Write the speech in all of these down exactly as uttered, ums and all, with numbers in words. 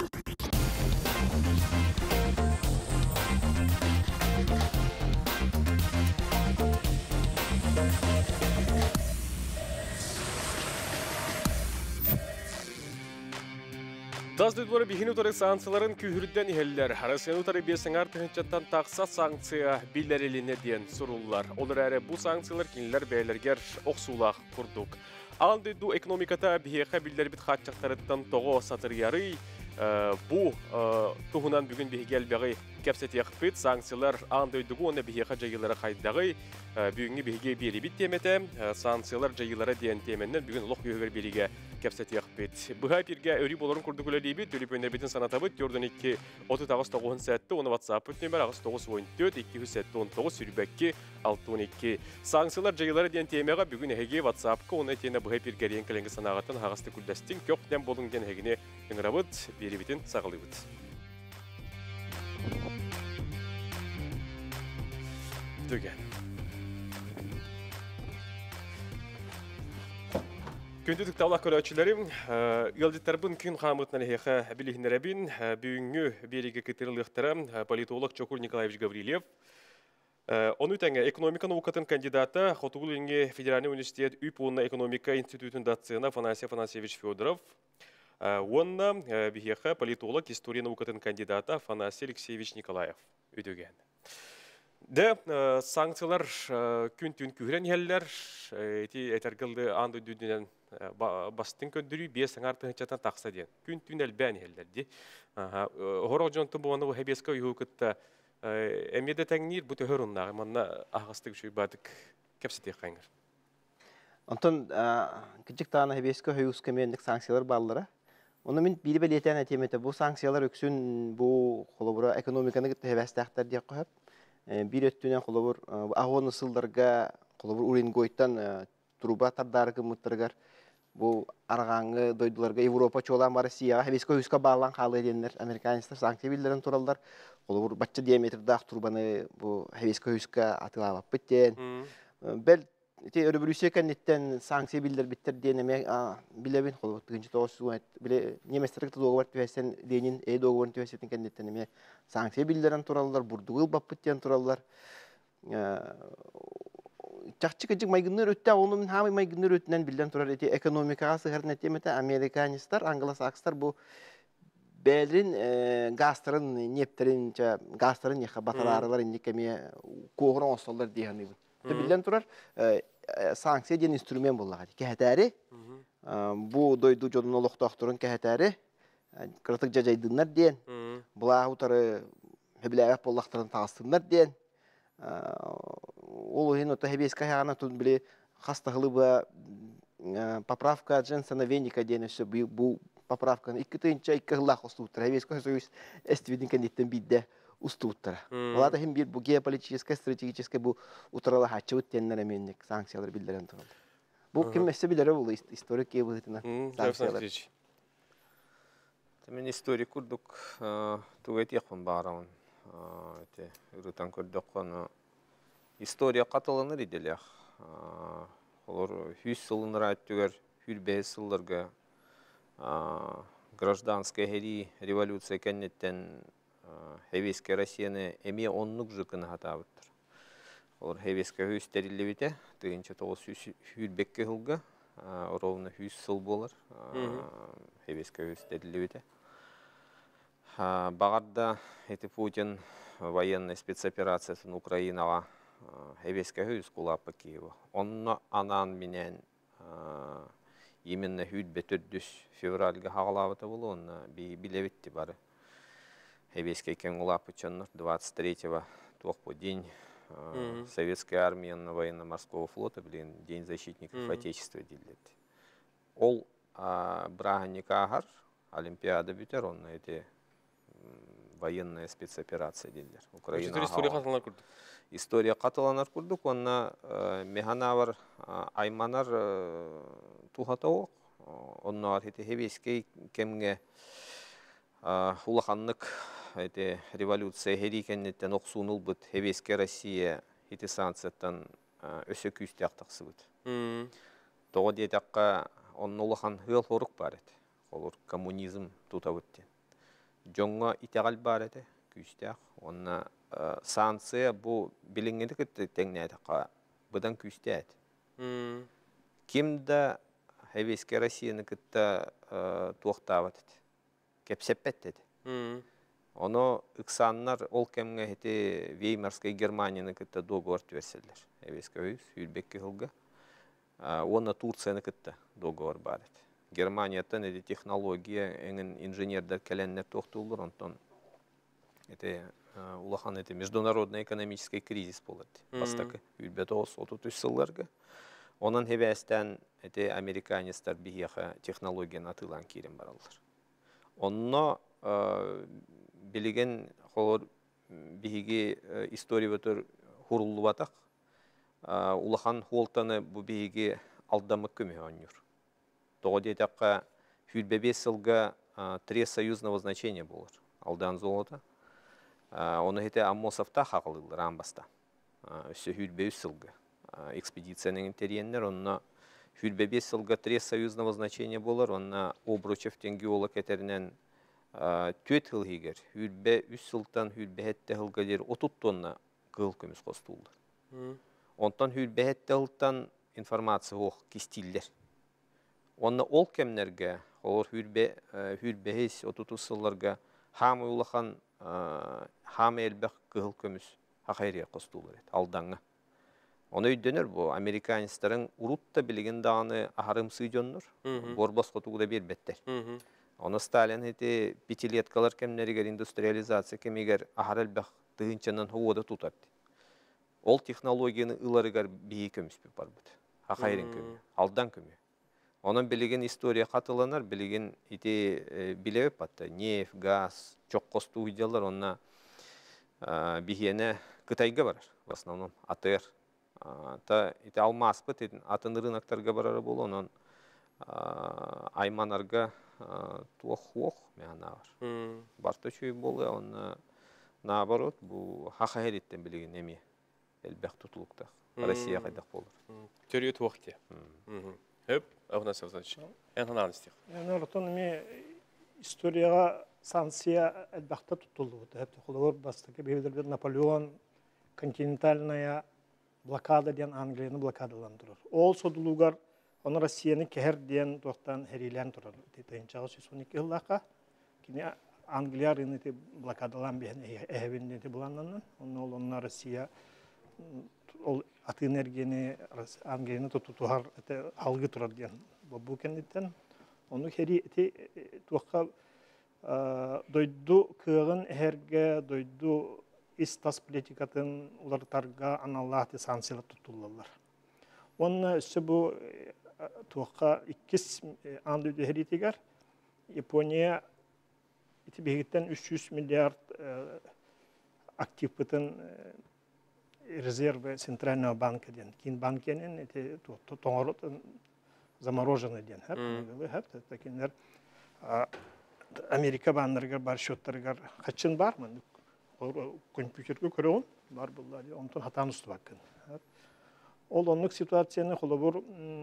Taz düdüları bihin utarı sanksiyaların kühürden iheller. Arasyan utarı bir sangar tınçattan taksa sanksiya billereline diyen sorullar. Olur ere bu sanksiyalar kinler beylerger oksulaq kurduk. Aldı du ekonomikata biheqa biller bit xatçaqtarıttan toğu satır yarı. Bu tuhunan bugün bihi gelbeği kepset yakıpıt sanksiyalar andöydugu ona biheqa jayılara qaydağı. Bugünü bihi biri bit temete sanksiyalar jayılara diyen temenden bugün uluq göğür biriga kepset yakıpıt. Bu hapirge öri boların kurduk öyleybi dölüp önerbidin sanatabıt dördün iki otuz ağız toğun sette onu WhatsApp ötnömer ağız toğuz on dört iki yüz sette on toğuz sürübekki altı on iki. Sanksiyalar jayılara diyen temega bugün hege WhatsApp'ka onu etene bu hapirge reyen kelengi sanağıtın hağısты küldestin kök den bolun den hegini ыңырабыт берибитин сағылыбыт. Дөген. Күндүдік тавлақ көрәтшілерім, елдеттарбын күн қамытнан хеха білігінеребін, бүйінгі береге кетіріліқтірі политолог Чокур Николаевич Гаврилев. Оны тәңе экономика наукатын кандидаты Хотугул Енге Федеральный университет ÜПОНна экономика институтын дацияна Афанасий Афанасьевич Федоров. Онна бихеха политолог история наукатын кандидаты Афанасий Алексеевич Николаев өдөген. Де санкциялар күн-түн күрен еллер, эти этергілді анды дүдінен бастың көндірі бес аңартың хычатан тақса ден. Күн-түн әлбән еллер де. Хорог жонтын бұғаны бұл хәбескі үйі күтті әмеді тәңнер бұты хөріннағы, манна ағысты күші бадық кәпсетек қайыңыр. Онтон күчік тағына хәбескі үйі үскемендік санкциялар балылары. Оны мен бiri белетен әтеметі бұл санкциялар өксін бұл қолыбыра экономиканы күтті хәбәстәқтар дек қойып. Bir öttünen kolabur ağın ısıldarga kolabur urin goytan truba tardargı muttırgar bu arğanğı doydularga Avrupa çoğulan var Rusiya hebesko huska bağlan halı edenler Amerikanistler sanksiya billerin turallar kolabur batça diametre dağ turbanı bu hebesko huska atılap bitten bel te öyle bir Rusiya kennetten sanksiya biller bitter deneme bilebin kolabur tığıncı toğusu bile Nemestarıkta doğu var tüvesen Lenin e doğu var tüvesetin kennetten eme sanksiya billerin turallar burduğul bappıtten turallar çakçıkacık maygınlar ötte onun hamı maygınlar ötünen bilden turar eti ekonomika sığır netemete Amerikanistler Anglo-Sakslar bu belrin gazların nepterin gazların yaha batalarlar indikemiye koğran osallar diye hani bu bilden turar sanksiya diyen instrument bullağı keheteri bu doydu jodun oluq doktorun keheteri kırtık jajaydınlar diyen bulağı utarı hebilayak bollaqtарын tağыстınlar diyen ол hen ota hebeska hana tun bile hastahılı bu поправка Дженсона Веника denesi bu поправканы iki tınca iki hılaq ustutra hebeska soyuz estvidin kenditten bidde ustutra. Ola da hem bir bu geopolitik stratejik bu utralı haçı öttenler emenlik sanksiyalar bildiren turaldı. Bu kim mesele bilere bulu historik gebıhtına sanksiyalar. Temen historik kurduk tuvet yakın bağıramın. Te rutan kurduk onu история қаталаныр иделях. Олар жүз сылыныр айттығыр, жүз бес сылларға гражданская хери революция кәннеттен Хевеске Россияны әме оннық жүкіні хатабыттыр. Олар Хевеске жүз тәрілі бете, тұғынша тоғыз жүз бекке ғылға, ровны жүз сыл болар, Хевеске жүз тәрілі бете. Бағарда Путин военный спецоперациясын Украинаға Хевеске хүйіз кулапы Киеві. Онна анан менен именно хүйд бетөрдүс февральга хағалабыты болу, онна билебетті бары. Хевеске кен кулапы чонныр двадцать третьего тоқпу день Советской армии на военно-морского флота, блин, День защитников Отечества делет. Ол Брагника Агар, Олимпиада бютер, онна эти военная спецоперация делдер. Украина история қаталанар күрдік, онна механавар айманар тухата оқ. Онна ар Хевеске кемге улаханлык революция херикеннеттен оқсуыныл бұд Хевеске Россия хети санкцияттан өсі күйісті ақтақсы бұд. Тоғы детаққа онны улахан хыл хорық бар еді. Олар коммунизм тута бұдтен. Jonga itegal barete küstək. Onna sanksiya bu bilingeni kitti tengnäde qa. Budan küstät. Kimde heveske Россияны kitta tuoqtavat. Kepsepet dedi. Onu ыксаннар ол кемге хете Веймарской Германияны kitta договор тверселдер. Heveske höys Hülbekki hılga. Ona Турцияны kitta договор бар edi. Германиядан эти технология, эңин инженердер келеннер тоқтулur, онтон эти улахан эти международный экономический кризис болот. Бастакы Hülbetoğuz otuz üç сылларга. Онан хебестен эти американецтер бихиха технологияны атылан кирен баралар. Онно билеген холор бихиги история бөтөр хуруллу батак. Улахан холтаны бу бихиги алдамы көмө онюр. Тоғадетаққа Hülbebes сылга три союзного значения болар. Алдан золота. Оны хете Аммосовта хақылылыр амбаста. Өсі Hülbebes сылга. Экспедицияның интерьеннер, онна Hülbebes сылга три союзного значения болар. Онна Обручевтен геолог етерінен төт хыл хигер. Hülbebes сылтан Hülbebette хылга дер отыз тонна гыл көміз қостулды. Онтан Hülbebette хылтан информация оқ кестиллер. Онна ол кемнерге, олар Hülbebes отыз сылларга хамы улахан хамы элбек кыл көміз хақайрия қостулар еді, алдаңа. Оны өйденер бұл, американецтерін урутта білген дағаны ахарым сүйденнер, борбас қотуғы да бербеттер. Оны Сталин еті пятилеткалар кемнерігер индустриализация кемегер ахар элбек дығынчанан хуода тұтады. Ол технологияны ыларыгар бейі көміспе бар бұд, хақайрин көмі, алдан көмі. Onun bilgin история қатыланар, bilgin iti bilewip hatta nef, gaz, çok kostu uydular ona bihiyene Kıtayga var. В основном атыр. Ta iti almaz bit, atın rınaktarga bararı bol, onun aymanarga tuoq-uoq meyana var. Barta çöy bolu, onu nabarot, bu haqa heritten bilgin emi elbek tutulukta. Россия qaydak bolur. Törüye tuoq diye. Hep, Афанасий Александрович, en hanal istiyor. Yani oradan mi istoriyaga sanksiya elbette tutuldu. Hep kulağır bastaki bir Napolyon kontinentalnaya blokada diyen Angliya'nı blokadalandırır. Ol sodulugar onu Rusya'nın keher diyen doktan herilen durur. Detayın çağı on iki yıllığa kini Angliya rınıtı blokadalan bir ehevindeti bulanlanın. Onun onlar Rusya atı enerjini Angliya'nı tututuhar halgı turar diyen. Bu kendiden onu heri eti tuğka doydu kığın herge doydu istas politikatın ular targa analahti sansiyalı tutulurlar. Onun üstü bu tuğka ikis andı heri tigar Japonya iti birlikten üç yüz milyar aktif bütün резервы Центрального банка ден. Кин банкенин эти тоңорот заморожены ден. Хеп, такинер Америка баннарга бар счеттарга качын бармы? Компьютерге көрөм, бар буллар. Онтон хатан усту бакын. Ол онлук ситуацияны холобур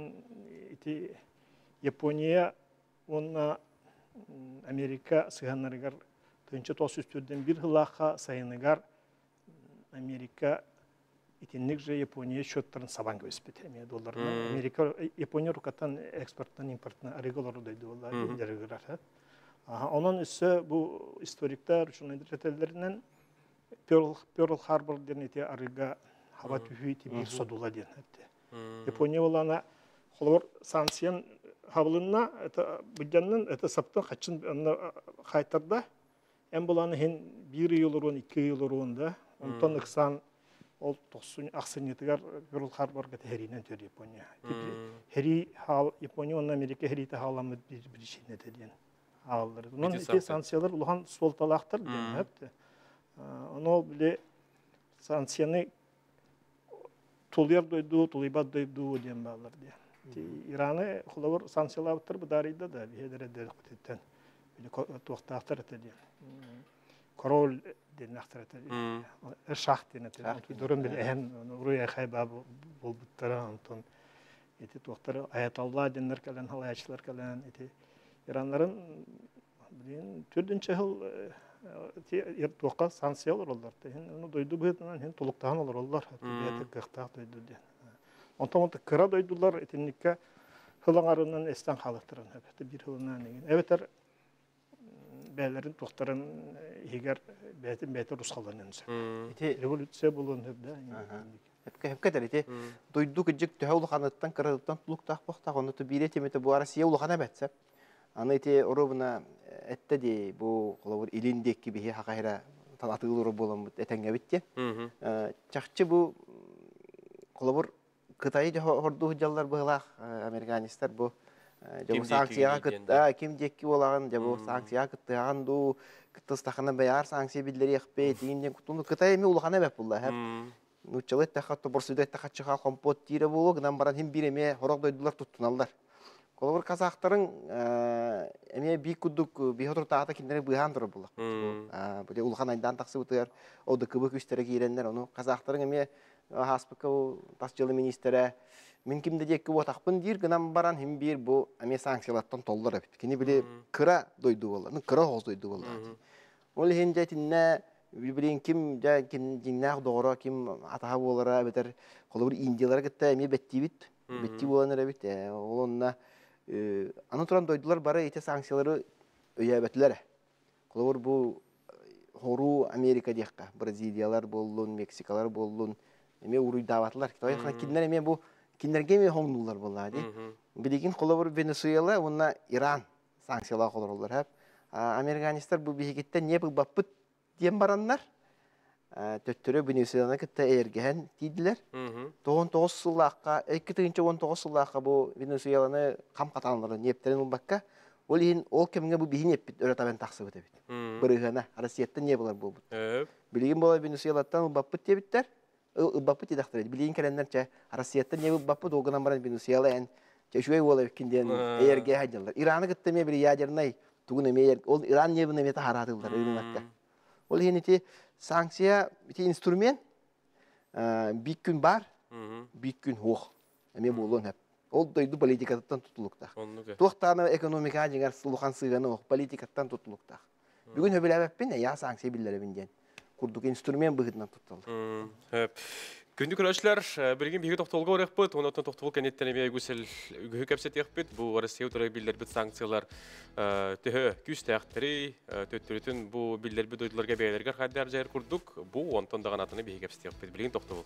эти Япония онна Америка сыганнарга тынчы тос үстүрдөн бир хылака сайыныгар Америка итинник же Япония счеттарын сабан көспет. Долларны Америка Япония рукатан экспорттан импортна арыгалары дойду олар дерегелер. Onun üstü bu historikler şunu edildiğinden Pearl Pearl Harbor deneti arıga hava tüfeği bir sodula den. Japonya olana kolor sanksiyon havlına budjanın ete saptan kaçın kaytarda en bulanı hen bir yıl on iki yıl onda ondan ıksan ol tosun akseniyetigar Pearl Harbor'ga terinen tör Japonya. Heri hal Japonya onun Amerika herite halamı bir bir şey ne dediğin. Ağları. Onun iti sanksiyalar uluhan soltalaktır diyen hepti. Onu bile sansiyonu tuluyar doydu, tuluybat doydu diyen bağlar diye. İran'ı kulağır sanksiyalar bıtır bu darıydı da bir hedere derikten. Bile tuğtaktır ete diyen. Korol diyen aktır ete diyen. Erşah diyen ete diyen. Durum bile ehen uruya kayba bol bıttıra anton. Eti tuğtarı Ayatollah diyenler kalen, halayatçılar kalen eti. İranların Bilin türdünçe hıl tuğqa sanksiya olur ollar. Onu doydu bıhıtından hen tuluktağın olur ollar. Biyete kıhtağ doydu diye. Ondan ondan kıra doydular etinlikle hılan arından esten kalıktıran. Bir hılından egin. Evet er beylerin tuğtarın higer beytin beytin ruskalanınca. Revolütsiya bulun hepde. Hep kadar iti doydu gıcık tühe ulukanıttan kıradıktan tuluktağ boğtağ onu tu bir etimete bu arasiye ulukana betsep. Anı iti orubuna ette de bu kolabur ilindek gibi hakayra talatığıl oru bolan etenge bitti. Çakçı bu kolabur Kıtayı hordu hıcallar bığılaq Amerikanistler bu sanksiyaga kıtta kim dekki olağın bu sanksiyaga kıttağın du kıttastaqına bayar sanksiya billeri yaqbe deyinden kutundu Kıtay emi ulaqana bep bullar hep nutçalı ettaqattu borsuda ettaqatçıqa kompot tire bulu gıdan baran hem bir eme horaq doydular tuttunallar. Kolabur kazaqtарын эме бик кудук би хотор таата киндер быхан тур булак. Бу улхан айдан таксы утыр. О да кыбы күчтөрө кийреннер ону казактарын эме хаспыка тас жылы министре мен кимде декке отакпын дир гынан баран хим бир бу эме санкциялаттан толлар бит. Кини биле кыра дойду болду. Ну кыра хоз дойду болду. Ол хенде тинне билин ким да кин жиннак догора ким атага болара бетер колбур индиялар кетте эме бетти бит. Бетти боланыр бит. Олонна Anı turan doydular bara ete sanksiyaları öyebetlere. Kolabur bu horu Amerika diyekka. Braziliyalar bollun, Meksikalar bollun. Eme uruy davatlar. Toyakna kinler eme bu kinlerge eme honullar bolladı. Biligin kolabur Venezuela, ona İran sanksiyalar kolorlar hep. Amerikanistler bu bihikette ne bu bappıt diyen baranlar. Töttürü Venezuela'na kitte ergehen dediler. Toğun toğuz sılaqqa, iki tığınca on toğuz sılaqqa bu Venezuela'nı kam katanları nepterin olbakka. Ol ihin, ol kemine bu bihin epbit, öyle taben taqsı bit ebit. Bırıhana, Arasiyattan ne bular bu bit. Biligin bola Venezuela'dan ılbappıt debitler, ılbappıt edaqtır edi. Biligin kelenler, Arasiyattan ne ılbappıt, oğunan baran Venezuela en, şuay ola ekinden erge hacılar. İran'ı gitte me bir yajarnay, tuğun eme erge, ol İran ne bunu eme taharatıllar, ırınakka. Ol ihin iti, sanksiya iti instrument bir gün bar, bir gün hoğ. Eme bolun hep. Ol doydu politikattan tutulukta. Tuğtağına ekonomika jengar sulukan sığanı hoğ politikattan tutulukta. Bugün höbele hep ne ya sanksiya billere binden. Kurduk instrument bıhıdından tutuldu. Hep. Күндү көрөчлөр бирген биги токтолго оракпыт, онотон токтолук кенеттен эме гүсел үгү кепсет якпыт. Бу Россия утары билдер бит санкциялар төһө күз тактыры төттүрүтүн бу билдер бит дойдуларга бейлерге хаддар жайыр курдук. Бу онтон даган атыны биги кепсет якпыт. Билген токтолук.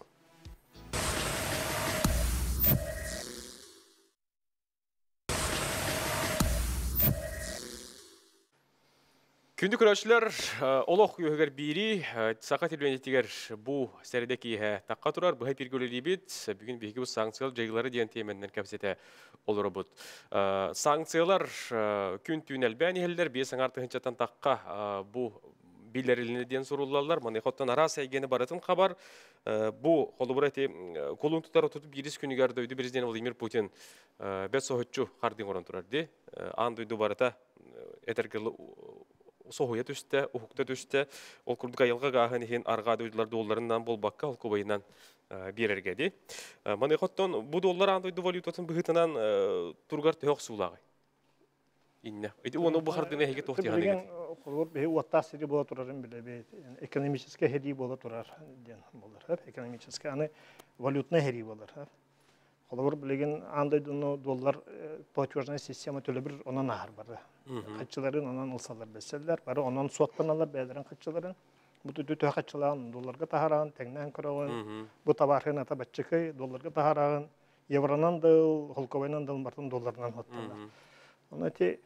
Күндү көрөчлөр олох үйөгөр бири сака телбенетигер бу середеки такка турар бу пиргөлери бит бүгүн биги бу санкциялар жайгылары деген теменден кепсете олор бут. Санкциялар күн түнел бәнелер бесең артыгынчатан такка бу билерилине ден суруллалар маны хоттан арасы эгени баратын хабар бу колубурати колун тутар тутуп бирис күнүгөр дөйдү президент Владимир Путин бес сохотчу кардын орон турарды ан дөйдү барата этергел соһуя төстө, ухукта төстө, ол курдук айылга гахын хен арга дөйдүлар долларынан болбакка, ол кобайынан берерге ди. Маны хоттон бу доллар андойду валютасын быгытынан тургар төк суулагы. Инне. Эти оны бу хардыны хеге тохти ханы гет. Колор бе уаттасыды бола турарын биле бе экономический хеди бола турар ден болар. Экономический аны валютный хеди болар. Колор билеген андойду доллар платежная система төлө бир онан ахар бар. Качыларын онан алсалар беселдер, бары онан соттаналар бәлерин качыларын. Бу төтө качылан долларга тахараган, теңнен көрөгөн. Бу табархын ата бачыкы долларга тахараган, евронан да, холковайнан да бартын доллардан хотталар. Оны те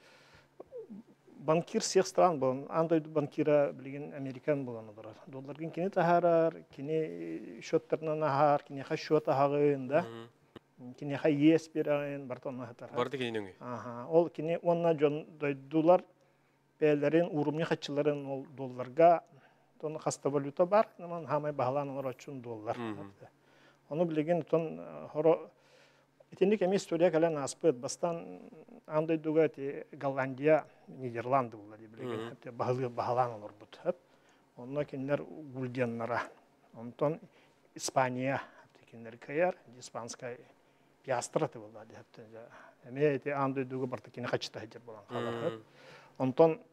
банкир всех стран был, андай банкира билеген американ болгону турар. Долларгын кини тахарар, кини счёттарынан ахар, кини ха счёт ахагын да. Кини ха ес берен бартон ахтар. Барды кинеңи. Аха, ол кини онна жон дойдулар бәлерин урумны хатчыларын ол долларга тон хаста валюта бар, наман хамай баһаланыр өчүн доллар. Оны билеген тон хоро итинник эми история калан аспыт бастан андай дугати Голландия, Нидерланды булар билеген хәтта баһалы баһаланыр бут. Онна кинлер гулденнара. Онтон Испания кинлер каяр, испанская пиастраты булар хәтта. Эме эти андай дугы бартыкины хачта хәҗер булган халар. Онтон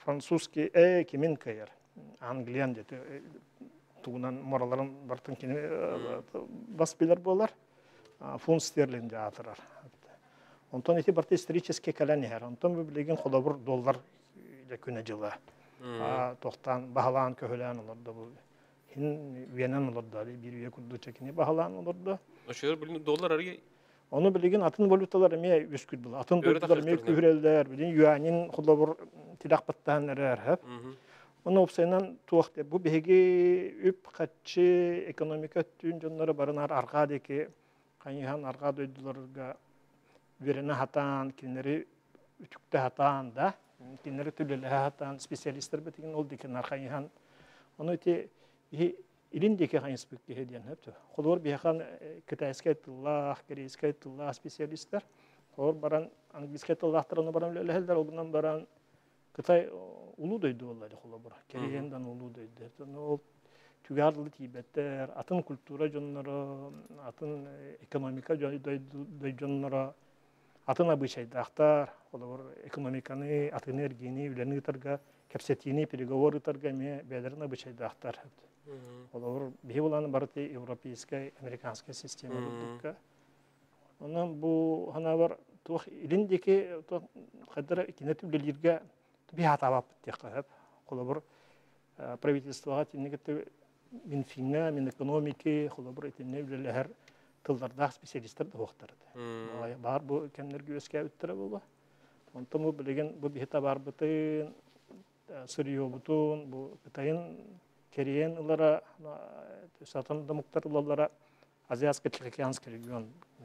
французский э кимин кайыр. Англиян дете тугунан мораларын бартын кини бас билер болар. Фунт стерлинг атырар. Онтон эти барты исторический каланер. Онтон билеген холобур доллар күнө жылы. Тоқтан баһалаан көһөлән олорда бу. Хин венен олорда бир үе курду чекини баһалаан олорда. Ошолор билин доллар арыга Onu bilgin atın valutalar emeğe üsküd bula. Atın valutalar emeğe kührelder. Bilin yuanin kulabur tilak battan erer hep. Onu opsaynan tuğakta. Bu bihegi üp kaççı ekonomika tün canları barınar arkadaki kanyihan arkada ödülarga verene hatan, kinleri ütükte hatan da, kinleri tülele hatan, spesyalistler betigin oldu ki kanyihan. Onu iti İlindeki hangi spikli hediyen hepti. Kolor bir han Kıtayska etullah, Koreyska etullah spesyalistler. Kolor baran Anglistka etullahlarını baran öyle helder olduğundan baran Kıtay ulu duydu vallahi kolor. Korey'den ulu duydu. O tügarlı Tibetler, atın kültüra jonları, atın ekonomika jonları, atın abı şeydahtar, kolor ekonomikanı, atın enerjini, ülerini targa, kapsetini, переговоры targa me belerin abı şeydahtar hepti. Олар бие буланы барыты европейская, американская система булдыкка. Онан бу хана бар тух илиндеки то кадра кинетү билирге би хатабап теккап. Колобур правительствога тинегете мин финга, мин экономики, колобур этинне билелер тылдарда специалисттер да октарды. Бар бу кемнерге өскө өттөрө болду. Онтон бу билеген бу би хатабар бутын сырыё бутун бу Кытайын Keriyen ılara, satan damuktar ılara Aziyasky Tixookyanskiy region.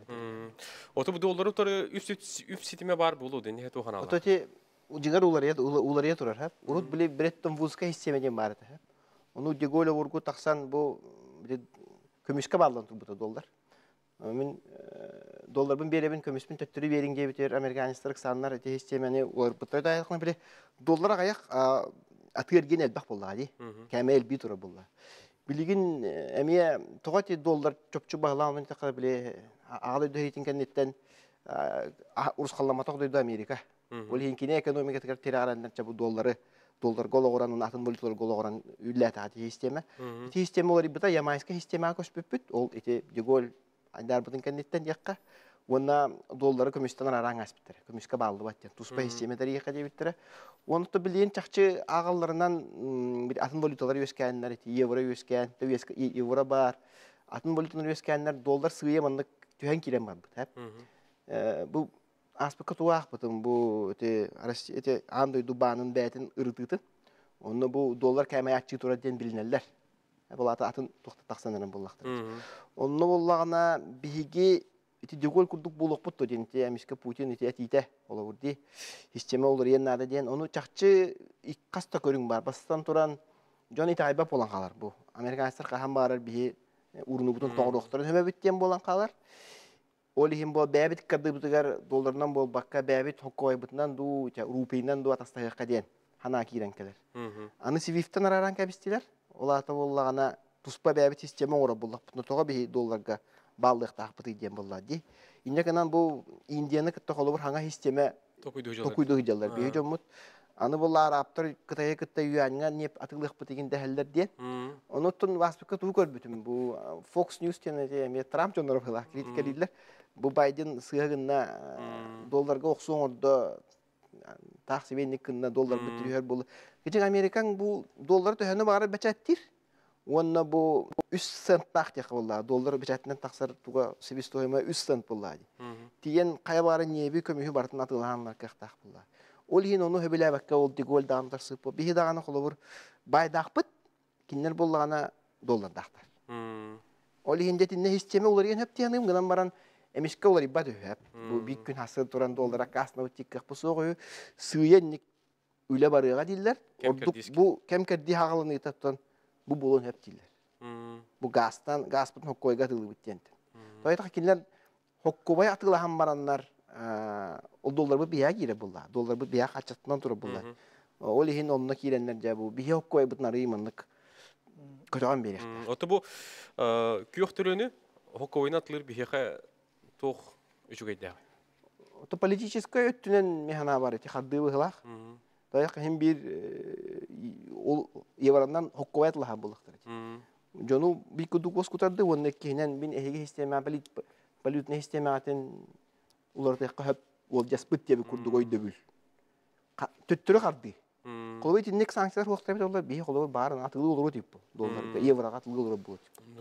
Oto bu dolları tarı üp sitime var bulu den heto hanalar. Oto te jigar ularıya ularıya turar hep. Urut bile biretton vuzka hissemeden bardı hep. Onu degole vurgu taksan bu kömüşke bağlantı bu dollar. Min dollar bin berebin kömüşün töttürü verin diye biter Amerikanistler sanlar te hissemeni var bu da ayakına bile dollara ayak atır gene elbaq bolladı. Kamel bir tura bolladı. Bilgin emiye toqati dollar çöpçü bağlamını takar bile ağlı döhetin kennetten urus qallama toqduydu Amerika. Ol hinkine ekonomika takar tirarandan çabu dolları dollar gol oranın atın bolitler gol oran üllet ati sisteme. Sisteme oları bita Yamayska sistema koşpüpüt ol ite gol andar butun kennetten yakka. Ona dolları kömüşten aran aspitler. Kömüşke bağlı batyan. Tuspa sisteme tariqa diye bittere. Onu da bildiğin çakçı ağalarından bir atın bolitoları yüzkenler, euro yüzken, euro var. Atın bolitoları yüzkenler dolar sığıyamanlık tühen kirem var. Bu aspekt tuğaq batın bu ete andoy dubanın beytin ırıtıtı. Onu bu dolar kaymaya açığı tura diyen bilinerler. Bu atın toxta taqsanların bollaqtır. Onu bollağına bihigi iti degol kurduk buluq buttu diyen iti Amerika Putin iti etite ola vurdi. Histeme olur yennada diyen onu çakçı ikkasta körün var. Bastan turan John iti aybap olan qalar bu. Amerikanistler qahan barar bihi urunu butun toğruqtарын höme bittiyen bolan qalar. Olihim bu bäbit kadı butugar dollarından bol bakka bäbit hokkoy butundan du rupiyinden du atastayaqqa diyen hana kirenkeler. Anı Swift'ten araran kabistiler. Ola ata bollağına tuspa bäbit histeme ora bollaq butun toğa bihi dollarga bağlıq taqpıtı diyen bolladı. İnce kanan bu Indiyanı kıtta qolu bir hanga histeme tokuydu hıcalar. Bihi jomut anı bolla Araptar kıtaya kıtta yuanına nep atılıq bıtıgin dəheller diyen. Onutun vaspıka tuğu görbütüm. Bu Fox News tiyene Trump jonları fıla kritik edildiler. Bu Biden sığırına dollarga oqsuğun orada taksibenlik kınna dollar bitiriyor bolu. Geçen Amerikan bu dolları töhene bağırır beçettir. Onda bu üç sent taqtiq bolla. Dollar beçetinden taqsar tuğa sibis toyma üç sent bolla. Tiyen qayabары неби көмүһү бартын атылганлар кактак булла. Ол хин ону хөбеле бакка ол дигол дагындар сыпы. Бихи даганы холобур байдакпыт киннер боллагана доллар дактар. Ол хинде тинне хистеме улар ген хеп тияным гынан баран эмишке улар ибат хөп. Бу бик күн хасыр туран доллар касна утик кыпсыгы сыйенник үле барыга диллер. Бу кем керди хагалыны таттан bu bulun hep diller. Bu gastan gaspın hokkoyga atıldı bittiğinde. Toyta kinler hokkobay atılahan baranlar o dollar bu biya gire bulla. Dollar bu biya kaçatından tura bulla. O lihin onunla kirenler bu biya hokkoy butnar imanlık kötüğün beri. Oto bu küyoktörünü hokkoyna atılır biya toğ üçü gayda. Oto politiçiska öttünen mehana var eti xaddığı hılaq. Даяқ hem bir ол еварандан хоккуайт лаха булыктыр. Жону bir kuduk bos kutardı onun ekinen bin ehege sistema balit balit ne sistematen ular da hep ol jaspıt diye bir kuduk oydu bül. Töttürü qardı. Kolay tinnek sanksiyalar waqtda bit ollar bir kolay barın atılı olur deyip dollar evra atılı olur bu.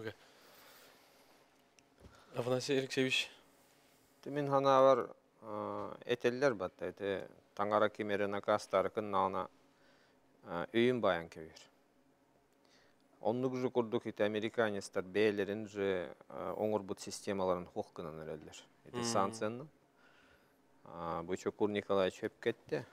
Afanasий Алексеевич. Temin hana var eteller batta ete tangara kemerine kastarıkın nana öğün bayan köyür. Onluk ju kurduk ite Amerikanistler beylerin ju oңорбут sistemaların hukkunan öreller. Ete sanksiyanın. Bu Çokur Nikolaevich hep ketti.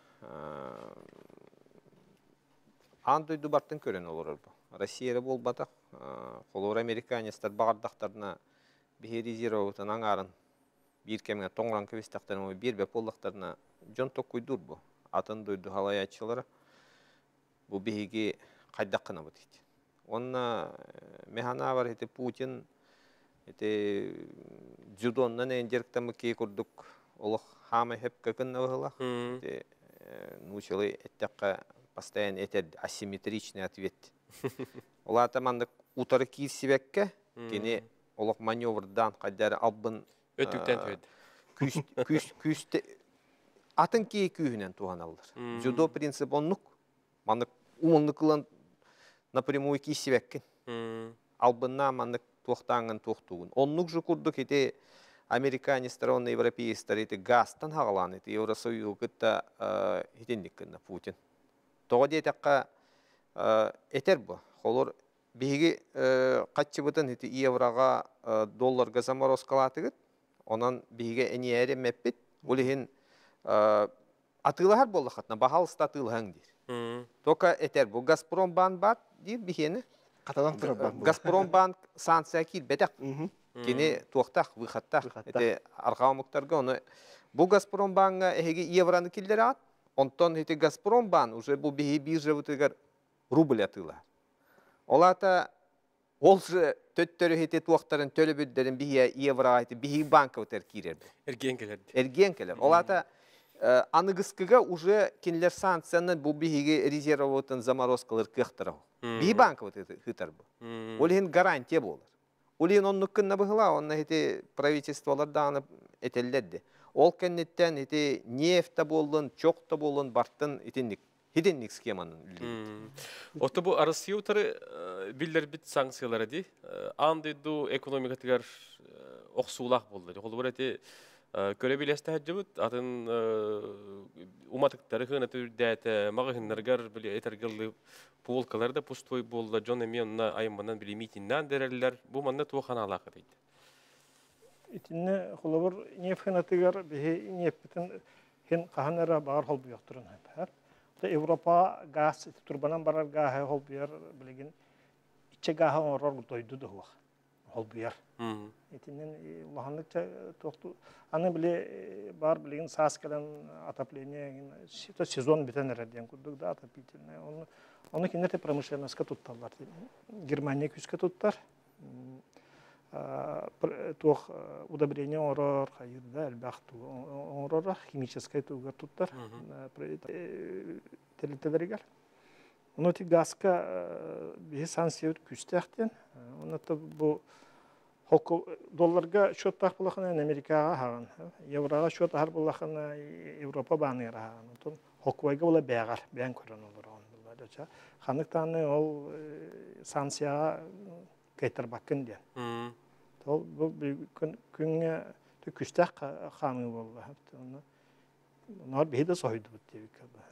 Anduydu bartın kören olur bu. Россияда болбатак. Kolor Amerikanistler bağırdaklarına bir rezervatan angarın bir kemine toңран kövestaklarına bir bep ollaklarına jon tokkuydur bu. Atın duydu halayatçılara. Bu bihigi kaydakına bu deydi. Onna mehana var ete Putin ete judondan enjerikten mi key kurduk. Олох хама хеп какынна вахла. Ете нучылы эттэкка постоянно этер асимметричный ответ. Ола тамандык утары кирсибекке кене олох маневрдан кайдары албын Өтүктен төйд. Күс күс күстө атын кей күйүнөн туган алдар. Жудо принцип оннук мандык умундукулан напрямую кирсибеккен. Албынна мандык туктанган туктугун. Оннук жу курдук эте Американистер, он европейстер, это гастан хагалан, это Евросоюз, это хитиндиккенна Путин. Тоғады етаққа етер бұл. Холор бейгі қатчыбытын это евроға долларға заморозкалатығыд, онан бейгі әне әрі мәппет, олығын атылығар болды қатына, бағалысты атылығын дейір. Тоқа етер бұл. Газпром банк бар дейір бейгені. Газпром банк санкция кейл бәдәк. Кене туақтақ, выхаттақ. Эте арқауымықтарға оны. Бұл Газпром банға әйге евраны келдері ат. Онтон эте Газпром банк уже бұл бейі биржа бұтығар рубль атыла. Олата ол же төттөрі эте туақтарын төлі бүддерін бейі евроға эте бейі банка өтер кейрер. Эрген келер. Эрген келер. Олата анығысқыға уже кенлер санкцияны бұл бейіге резервоватын заморозкалар кықтырау. Бейі банка өтер хытар бұл. Ол ең гарантия болыр. Улин он нуккынна быгыла, он эти правительстволар даны этеллерди. Ол кеннеттен эти нефта болдун, чокта болдун, бартын этинник, хидинник схеманын. Оты бу Россия утары биллер бит санкциялары ди. Андыду экономикатыгар оксуулак болду. Ол бир эти көрө билесте хаджыбыт, атын уматыктары хына түрдәте, магыһыннаргар биле этергылы полкаларда пустой болду. Жон эменна айымбанан биле митинден дерелер. Бу манда туохана алакы дейт. Итинне холобор нефханатыгар бе нефтен хен каханара бар хол буяктырын хәр. Та Европа газ турбанан барар газ хол буяр билеген иче газ орор дойду да хуак. Хол буяр. Итиннен лаханлыкча токту аны биле бар билеген саскадан отопление сезон битен эрден кудук да отопительное. Оны Оны кинете промышленностька тутталар. Германия күскә туттар. Тух удобрение орор, хайырда, әлбәхту орор, химическое тугар туттар. Телетелеригер. Оны ти газка бе санкция күстәхтен. Оны та бу долларга счеттах булахына Америкага хаган. Еврога счет ар булахына Европа баныра хаган. Хоквайга була бәгар, бән көрән олар. Ханықтаны ол санкцияға кайтар бақын ден. Ол күнге күстәк қаны болды. Onlar bir de soydu bu diye.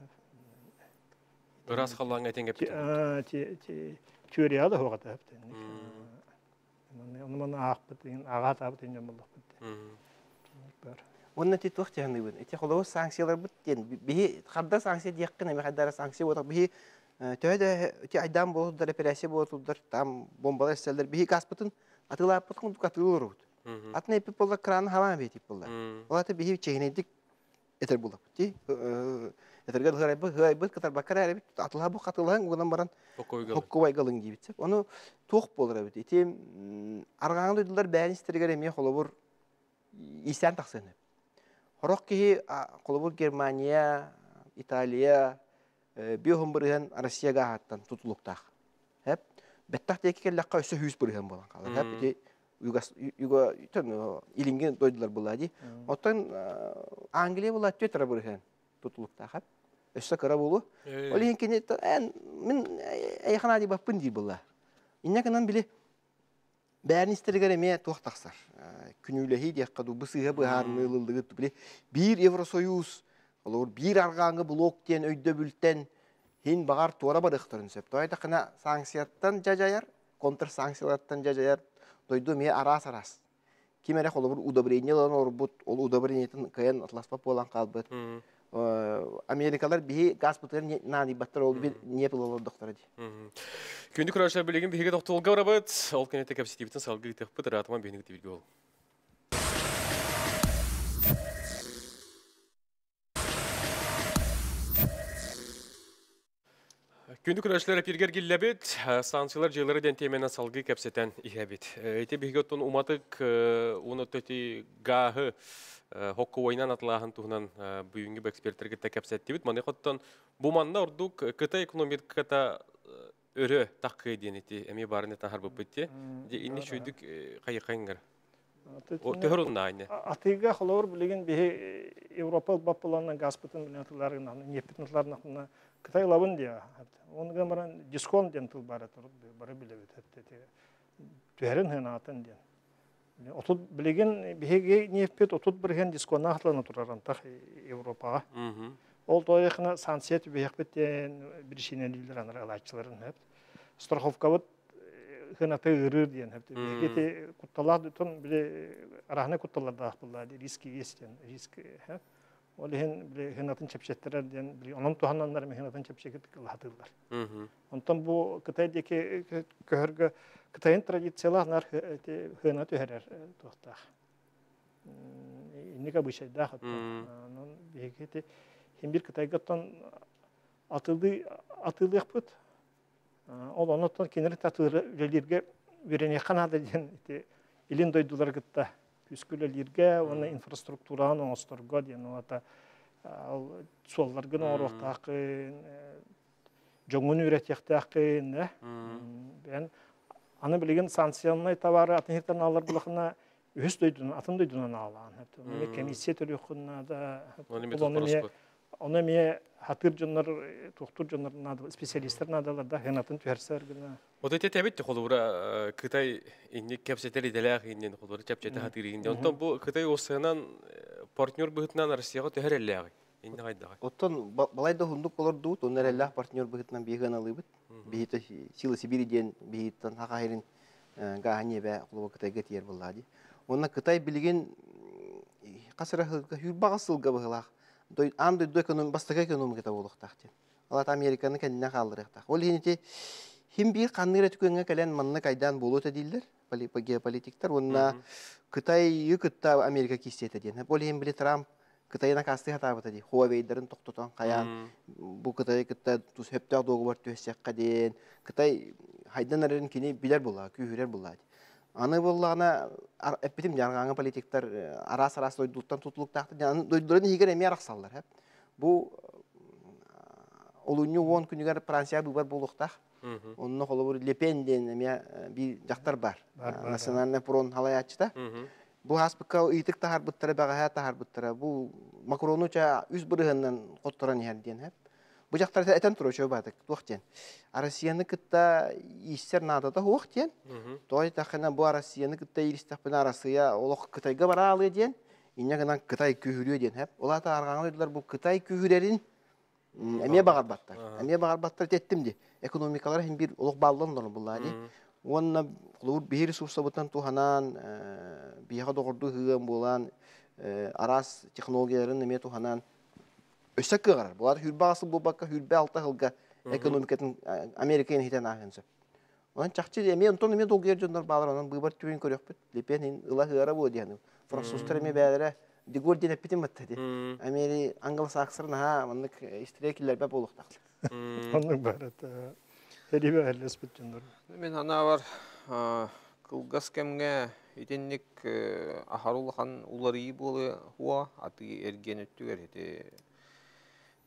Biraz hallan eten gepti. Teoriya da hoğata hep. Onu bana ağabey, ağabey diyeceğim Allah. Onun ti tuh jangan ibun. Itu kalau sanksiyalar betin. Bihi kadar sanksiya diakkan, ama kadar sanksiya buat bihi. Tüyde ti adam boldu da represiya boldu da tam bombalar seller bihi gaz betin. Atılar betin tu katılır oldu. Atne ipi pola kran hava beti pola. Ola te bihi çeynedik eter buldu. Ti eter gel hıray bu hıray bu kadar bakar arabi atılar bu katılan ondan baran hokkovay galın gibi. Onu tuh bolur abi. Ti argağın duydular beğenistiriger emiye kolobur İsyan taksını. Horok ki kolobur Germania, İtalya, bir hon bırıhan Rusya'ga hatan tutuluktaq. Hep bettaq teki kellaqqa ösü yüz bırıhan bolan kalır. Hep iti yugas yuga tön ilingen doydular buladı. Otan Angliya bulat tötara bırıhan tutuluktaq hep. Ösü kara bulu. Oli hinkini en min ayxana di bapın di bulla. İnnekanan bile bärin isteriger eme toxtaqsar. Күнүлеһи диякка ду бысыга быһарны ылылдыгы били bir Евросоюз олор bir аргаңы блок тен өйдө бүлтен хин багар туара барыктырын сеп. Тойда кына санкцияттан жажаяр, контр санкциялардан жажаяр. Тойду ме арас арас. Кимере холобур удобрениялар орбут, ол удобрениятын кыян атласпап болан калбыт. Америкалар бии газ бутырын нани баттар ол бир не булалар доктор ди. Күндү күрәшә билеген биге доктолга барабыт, ол кенете капситивтен салгы теппит ратман бенеге тибилге ол. Күндү күрәшләр пиргер гилләбит, станциялар җыйлары дән теменә салгы капсетен иһәбит. Әйтә биге тон уматык уны төти гахы хокку ойнан атлаһын туһунан бүгүнкү эксперттерге тәкәпсәтте бит. Маны коттон бу манда ордук Кытай экономиката өрө таккы денети эми барыны тахар буппетти. Ди инни шүйдүк кайыкаңгар. О төһөрүн айны. Атыга холор билеген бе Европа баппаланнан газпытын билетларынан, нефтетларынан Кытай лабын дия. Онга баран дисконт дентил бара туруп бары билебет хетте. Төһөрүн ханатын дия. Отут билеген биһиге нефтет отут бирген дисконна хатлана тураран так Европага. Ол тояхна сансет биһиктен бир шине дилдер анар алачыларын хеп. Страховка вот ханаты ырыр диен хеп. Биһигете кутталар тон биле арахна кутталар да булла риски естен риск хеп. Ол хен биле ханатын чепчеттер диен биле онун туханнандар ханатын чепчекет кылатылар. Онтон бу Кытайдеки көргө Кытайын традициялар хына төһәрәр тохта. Иннеге бушай да хатта. Анын бегете һәм бир Кытайга тон атылды атылды япыт. Ол онотон кенер татыры өлелерге верене канада дигән илин дойдулар гытта. Күскүлелерге, оны инфраструктураны оңостырга дигән ата ал солларга орохтакы жоңун үретяктакы, бен аны билеген санкционный товары атынхтан алар булахына өз дойдун, атын дойдунан алган. Мен комиссия төрөкүннә да оны ме хатыр жоннор, доктор жоннор надо, специалисттер надалар да хенатын төһәрсәр генә. Вот эти табит холура Кытай инник капсетери делах иннен холура чапчета хатыр инде. Онтон бу Кытай осынан партнер быгытнан Россияга төһәрелләгы. Инде кайда. Оттон балай да хундук болор дут, оннареллах партнер быгытнан бигән алыбыт. Бихите сила Сибириден бихиттан хакайрын гахане бә холура Кытайга тияр булады. Онна Кытай билеген касыра хыр багысылга быгылах. Дой андай до экономик бастыга экономиката болуктакты. Алат Американы кенне калдырыктак. Ол хинти хим бир канныра түкөнгө келен манны кайдан болот дилдер. Геополитиктер онна Кытай юкытта Америка кистете ден. Ол хим били Трамп Кытайна касты хатабыта ди. Хуавейдерин токтотон каян бу Кытай кытта тус хептак догу бар төсекка ден. Кытай хайданарын кини билер була, күйүрер булады. Аны боллагана эпитим жаргаңы политиктер арас-арас дойдуттан тутулуктакты. Дойдуларын хигер эме араксаллар хеп. Бу олуню он күнүгөр Франция бубар болуктак. Онно холобур Лепенден эме бир жактар бар. Национальный фронт халаячта. Бу хаспыкка ыйтык тахар буттара бага тахар буттара. Бу Макронуча үз бырыгынан котторан ярден хеп. Бу жактар этен туручу бадык туктен. Россияны кытта иссер надада хуктен. Той тахана бу Россияны кытта иристапын Россия олох Кытайга бара алый ден. Инне гана Кытай күһүрү ден хеп. Олар та аргаңлыйлар бу Кытай күһүрерин эме багар баттар. Эме багар баттар теттим ди. Экономикалар һәм бир олох балландар буллады. Онна кулур бир ресурсы бутан туханан бияга догорду хыган булан арас технологияларын эме туханан өсөккө карар. Булар хүрбагасы булбакка хүрбе алта хылга экономикатын Американы хитен агынсы. Онан чакчы эме онтон эме долгер жондар балар онан быбар түрүн көрөкпүт. Лепен ыла хыра бу дияны. Француздар эме бәдере дигор дине питим маттады. Амери англосаксыр на мындык истрекилер бә болуктак. Онун барат. Херибе әллес бүтүндөр. Мен ана бар кылгас кемге итенник ахарулхан улары болы хуа аты эрген өттүгөр эте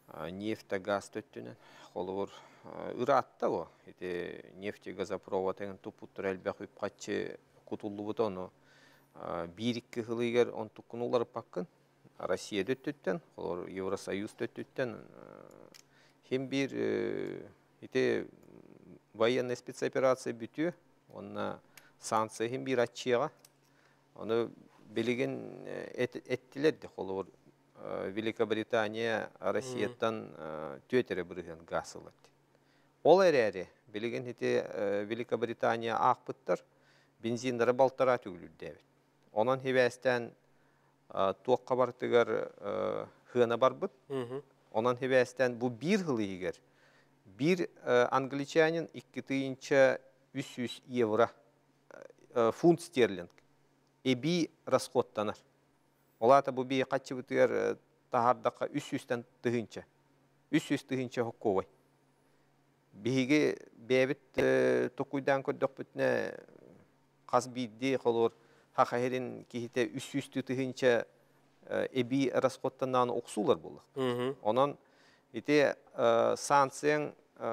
нефть газ төттүнен холур ыратта о эти нефть газопроводын тупуттур элбек үпкачы кутуллубут ону бирикки хылыгер он туккунулар паккын Россия төттүттен холур Евросоюз төттүттен хем бир эти военная спецоперация бүтү онна санкция хем бир ачыга onu bilgin ettiler de холур Великобритания Россиядан төтере бирген газ алат. Ол эрере билген хите Великобритания акпыттар бензиндары балтара түгүлүр. Онан хебестен туакка бартыгар хына барбыт. Онан хебестен бу бир хылы егер бир англичанин икки тыйынча үч жүз евро фунт стерлинг эби расходтанар. Олата бу бии качы бутыгар тахардакка үч жүздөн тыгынча. үч жүз тыгынча хокковой. Биге бебит токуйдан көдөк бүтне каз бидди холор хакайрин кихите үч жүз тыгынча эби расходтанан оксулар болду. Онан ите санкцияң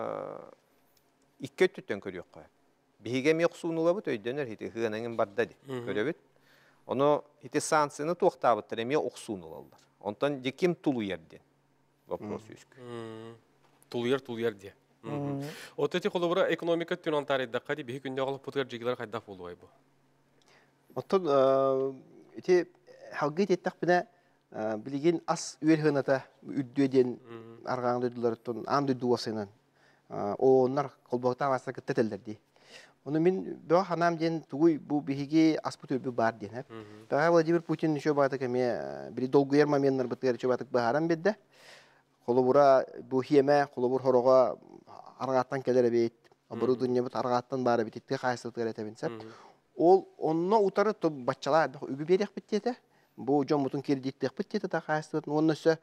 икки төттөн көрөк кой. Биге мексунулабыт өйдөнөр хите хыганын бардады. Көрөбүт. Onu ite sansını toxtabıttır, eme oxsun olallar. Ondan de kim tulu yerden? Вопрос üskü. Tulu yer, tulu yer diye. O teti kolubura ekonomika tünantar eddi. Qadi bihi günde qalıp putar jigiler qaydaq bolu ay bu. Ondan ite halgıyt ettik bine bilgin as üyel hınata üddüden arğan döydüler, an döydü vasıyla. Onlar kolbaqtan vasıta kıtteteller diye. Onu min böyle hanım diyen tuğuy bu bihigi asput öbü bar diyen hep. Daha Vladimir Putin şu batık eme bir dolgu yer mamenler batır şu batık baharam bedde. Kolubura bu hiyeme kolubur horoga argattan kelere beyt. Aburu dünya bu argattan bara bitti kayıslık gere tebinsep. Ol onunla utarı to başçalar öbü berek bitti de. Bu jomutun kreditlik bitti de kayıslık. Onun ise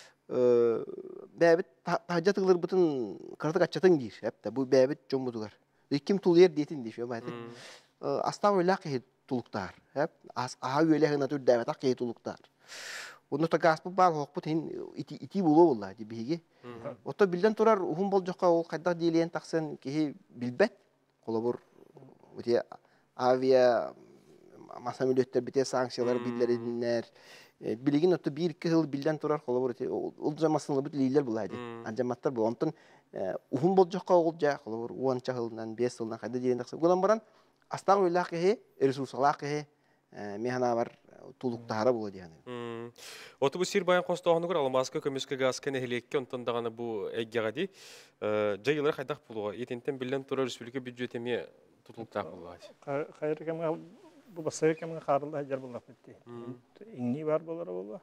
bebet hacatılır bütün kartı kaçatın dir hep de bu bebet jomutugar. Kim tul yer diyetin diye şu bahset. Asla öyle ki tuluktar. Hep as aha öyle hına tür davet ki tuluktar. Onu da gasp bağ hokput hin iti iti bulu vallahi bihigi. O da bilden turar uhum bolcakka ol kadar dileyen taksan ki bilbet. Kolabor öte avia masa milletler bite sanksiyalar billerinler. Bilgin o da bir iki yıl bilden turar kolabor öte ol zamasınlı bit lider bulaydı. Ancamatlar bu ondan uhum bolcakka olca kolabor on çahıldan beş yıldan kadar dileyen taksan. Golan baran aslan öyle ki resurslar ki mehana var tuluktaara buladı yani. Otu bu sir bayan kostoğunu gör almaska kömüske gaska nehliyekke ondan dağına bu eggagadi jayılar qaydak buluğa etenten bilen turar respublika büdjetemi tutulukta buluğa. Hayır kemge bu basayı kemge qarıldı hajar bulaq bitti. İnni var bolara bolla.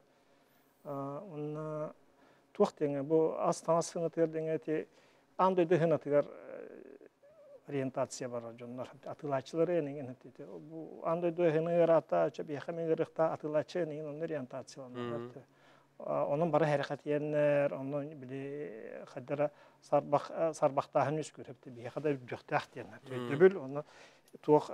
Onna tuaqtenge bu astana sınıtır dengeti andı dehnatıgar orientatsiya var jonlar atılaçları enen hepti bu anda döhene rata çabi xamelerikta atılaçı enen onlar orientatsiyalanlar onun bara hareket edenler onun bile xadara sarbaq sarbaqtahan üskür hepti bir kadar düxtaht yani töbül onu tuq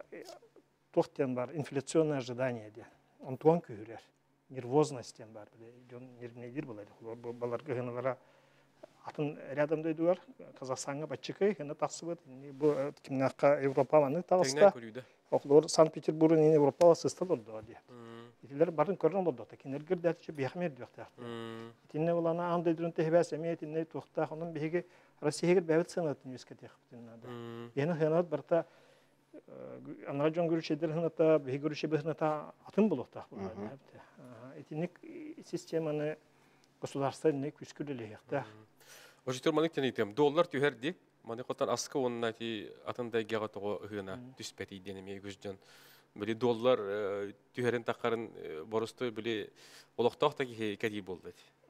tuqten var infляционное ожидание diye on tuan kühürer nervozность var bile jon nedir bulaydı balar gıhınlara Atın rядом var. Kazakhstan'a başçıkay, hena taksıbat. Bu kimnaka Avrupalanı tağısta. Oğlur Sankt-Peterburg'un yine Avrupalı sıstal oldu diye. İtiler barın körün oldu. Tekinler girdetçi bir ahmet diyor. İtinne olana anda durunta hebesemi itinne tuğta onun bihige Rusya'ya bevt sanatın yüzke tekiptinna da. Yeni hena barta anrajon görüşedir hena ta bihi görüşe hena ta atın bulukta bunlar hepti. İtinne sistemanı государственный күскүлеле якта. Ожитер манык тенитем. Доллар түйердик. Маны котан аска онна ти атында гага того хына түспети денеме күждөн. Били доллар түйерен такарын борусты били олоктоқта ки кеди болду.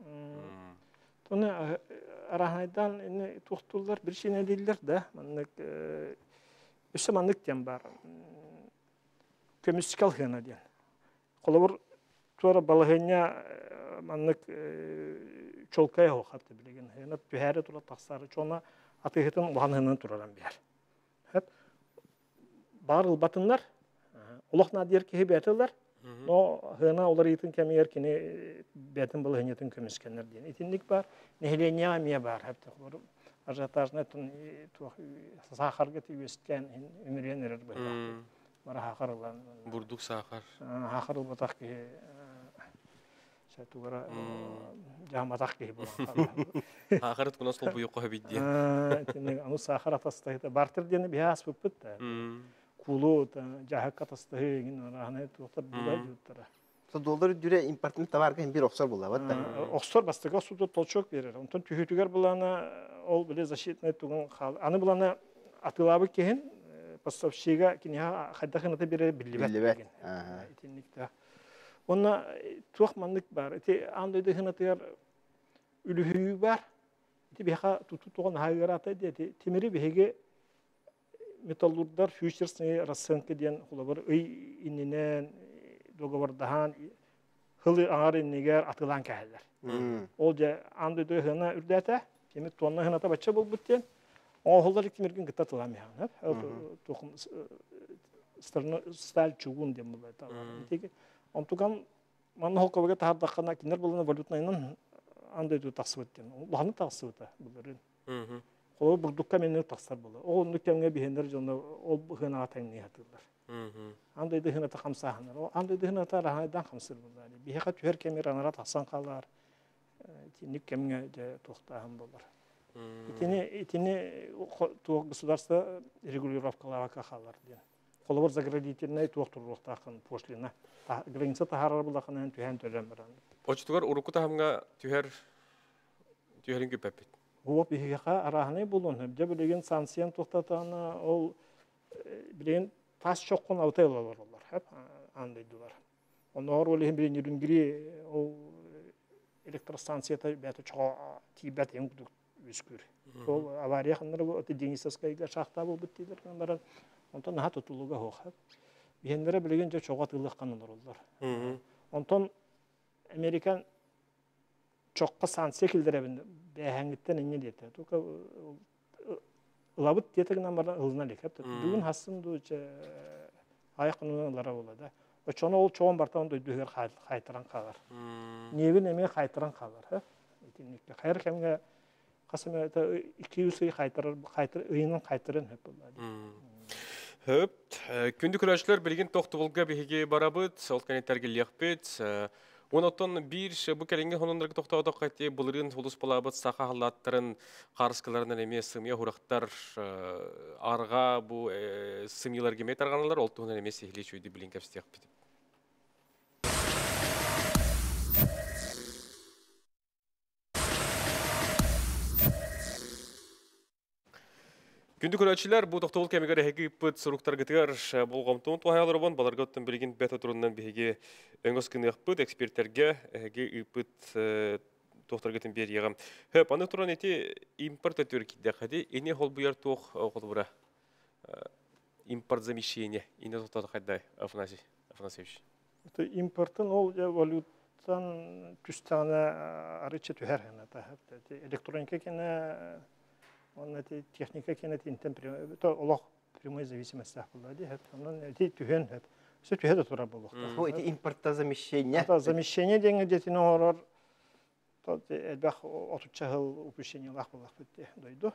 Тоны арахайдан эне туктулар бир шене дилдер да. Манык үсө манык тем бар. Көмүскал хына ден. Колобур туара балагыня manlık çolkaya hoqatı bilgin. Hena tühəri tura taxsarı çona atıhıtın uhanhının turaran bir yer. Hep barıl batınlar, olaq nadir ki hebetirler, Но хына олар итин кемер кини бетин был хынетін көміскенер дейін. Итинlik бар, нехленияға мия бар. Хәпті құлыр ажиотажны тун сахар кетіп өсткен өмірен ерір бұл. Бара хақар ұлан. Бурдук сахар. Хақар ұл батақ ке Шәтугара жаматақ ке бұл. Хақарыт күнас қол бұйық қоға бейді. Аны сахар атастайды. Бартыр дені бияс бұп бұтты. Кулу, жахак атастығы, раханы туқтар бұлай жүттара. Доллар дүре импортный товарға бір оқсор болды, бәтті? Оқсор бастыға суды толчок берер. Онтан түйітігер бұлана, ол біле защитный туғын қалы. Аны бұлана атылабы кейін, поставщиға кенеға қайдақынаты берер білібәт. Білібәт. Онна туақ мандық бар. Андойды хынатығар үліхүйі бар. Беха тұту туған хайғар атайды. Темірі беге металлурдар фьючерсные расценки ден хулабар ый иннен договордахан хылы аңар иннегер атылан кәһәлләр. Ол же андыды хына үрдәтә, теме тонна хыната бача бул буттен. О холлар кимерген гыта тыламый. Тохым стырны сталь чугун дем бу та. Теге онтуган манна холкобага тардаккана кинер булны валютнайнын андыды тасып өттен. Уланы тасып өтә булырын. Мм. Ол бурдукка менен тастар болду. Ол нүктемге бихендер жона ол хына атайны хатылар. Мм. Андайды хына та хамсаханар. Ол андайды хына та рахайдан хамсыр булар. Бихека түһәр камеранара тасан калар. Нүктемге де тохтаһам булар. Итине итине тук государство регулировкаларга калар ден. Колобор заградительный тук туруктакын пошлина. Граница тахарар булакынан түһән төлөм баран. Очтугар урукута хамга түһәр түһәрин көпәпет. Ол бихеха араханы болон. Хәбде билеген санкциян тоқтатаны ол билеген тас чоққын аутайлар олар. Хәп андайдылар. Онор олы билеген юрингри ол электростанцията бәті чоға тибәт ең күдік өскүр. Ол авария ханнары бұл өте денисаскайға шақта бұл біттейлер. Онтан наға тұтылуға хоқ. Бихендері білеген жа чоға тылық қанылар олар. Онтан Американ чоққа санкция келдіребінде бәһәңгіттен әне дейті. Тука ылабыт детігінен бардан ылына лекеп. Бүгін хасын дөйче аяқынуынан лара болады. Очоны ол чоғын бартан дөйдігер қайтыран қалар. Невін әме қайтыран қалар. Қайыр кәмге қасым екі үсі ұйынан қайтырын хөп болады. Хөп, күнді күрәшілер білген тоқты болға бейге барабыд, ол кәнеттерге леқпет. Онотон bir bu kelenge honundaki toxtawda qaytı bulurun hulus balabıt saqa hallatların qarskılarından emes sımya huraqtar arga bu sımyalar gemet arganalar oltuğundan emes ehli çöydü bilin kapsitiyaq bitip. Күнді көрәтшілер, бұл тоқтауыл кәмегері әгі үппіт сұруқтар гітігер болғамтуын туғайлар бон, баларға өттін білген бәті тұрыннан бейге өңіз күні үппіт, эксперттерге әгі үппіт тоқтар гітін бер еғам. Хөп, аны тұран әте импорт өтір кейді қады, ене қол бұяр тоқ қолы бұра импорт замещение, ене тоқтады қайдай, Афанасьевич? Импорттың ол валютан түстіғана арычы түхер электроника кені он эти техника кенет интен то олох прямой зависимость было ди он эти түген все түген тура было ну эти импортта замещение это замещение деньги дети норор то элбах отуча хыл упущение лах было битти дойду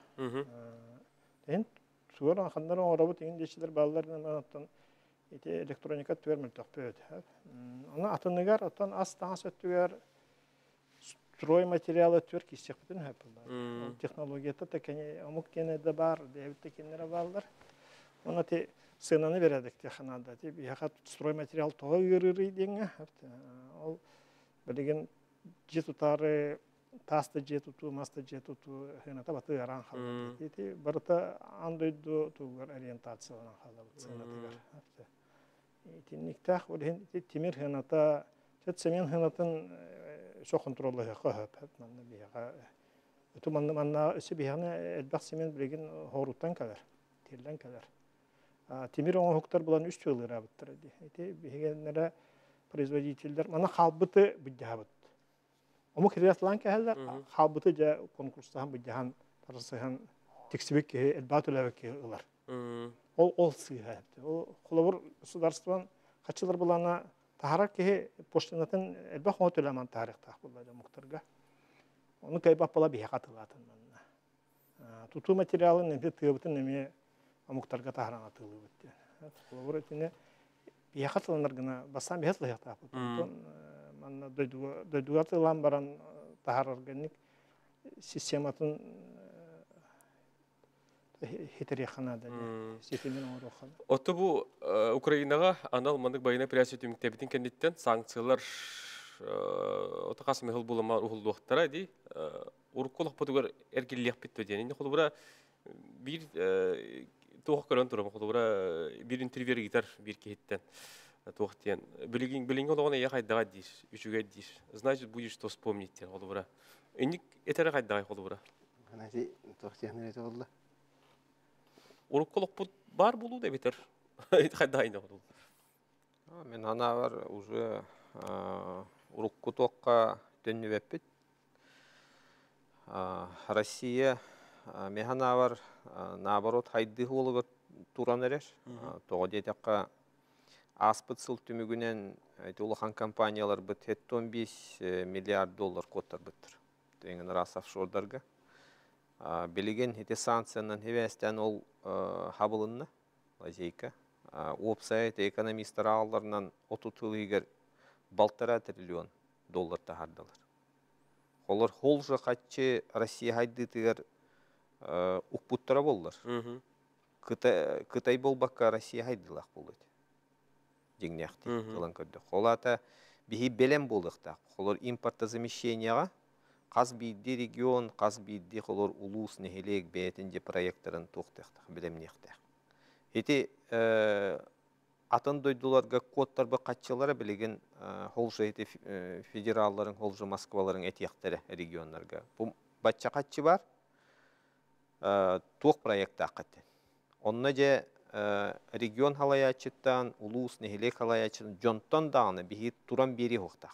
эн суган хандар орабыт ин дечилер балалардан аттан эти электроника түгермел топпөт аны атыныгар аттан астан сөттүгер строй материалы төр кисек бүтін хөпілді. Технологията тәкәне амук кені де бар, дәйбітті кенері балдар. Оны те сынаны бередік те қанада. Яқа строй материал тоға үйірірі дейінгі. Ол білеген жетутары, тасты жетуту, масты жетуту, хыната баты аран қалды. Барыта андойду туғар ориентациялан қалды сынатығар. Тенніктақ, темір хыната, жетсемен хынатын шо контроллы хап манна бияга өтө манна манна өсө бияны элбак семен билген хоруттан калар тилден калар а темир оң хоктар булан үч жыл рабыттыр ди эти бигенлер производительдер мана халбыты бидябыт ому креатлан калар халбыты жа конкурстан бидян тарсыган тексибек элбатулабек улар ол ол сыйга ол холобур государствон качылар булана Tahara ki poştanatın elbette hotelamant tarihte bulladı muhtarga. Onu kaybap bala bir katılatın manna. Tutu materyalın nefret tığıbıtın nemi muhtarga taharan atılı bitti. Olur etine bir katılanlar gına basan bir hatla yaptı. Manna duydu duydu atılan baran tahar organik sistematın heteriyakana da sistemin oruqan. Oto bu Ukrainaga anal mandık bayına priyasi tümüktebitin kenditten sanksiyalar oto kasım ehil bulama uhul doktara di urukkoluk potugar erkilliyek bitme diyen. Indi kolu bura bir toğuk gören turum. Kolu bura bir intervyer gitar bir kehitten toğuk diyen. Bilgin bilgin olağına ya kaydağa deyir, üçüge deyir. Значит, будешь что вспомнить diyen kolu bura. Indik etere kaydağa kolu bura. Hanati toğuk diyen nerede oldu? Urukkoluk бар болу да бетер. Кайда айна болу. Мен ана бар уже урукку тоққа төннүбеппит. Россия механа бар наоборот хайдды болуга туран эрер. Тоғы детекка аспыт сыл түмүгүнен улахан компаниялар бит он беш миллиард доллар коттар биттир. Теңин рас офшордарга. Билеген хите санкциянан хевестен ол хабылынна лазейка. Опсайт экономистар ağlarından otuz егер балтара триллион доллар тахардалар. Олар холжа катчы Россия хайды тигер укпуттара боллар. Кытай Кытай болбакка Россия хайдылак болду. Жеңнякты кылан көрдү. Олата бихи белем болдукта. Олар импортозамещенияга Қаз бейді регион, қаз бейді қолыр улус нехелек бәйтінде проекттарын тоқтақтық, білемнектақ. Еті атын дойдуларға кодтар бұл қатшылары білеген холжы еті федералларын, холжы Москваларын әтияқтары регионларға. Бұл батча қатшы бар, тоқ проекті ақыты. Онына же регион халаячыттан, улус нехелек халаячыттан жонтан дағыны бейді туран бері хоқтақ.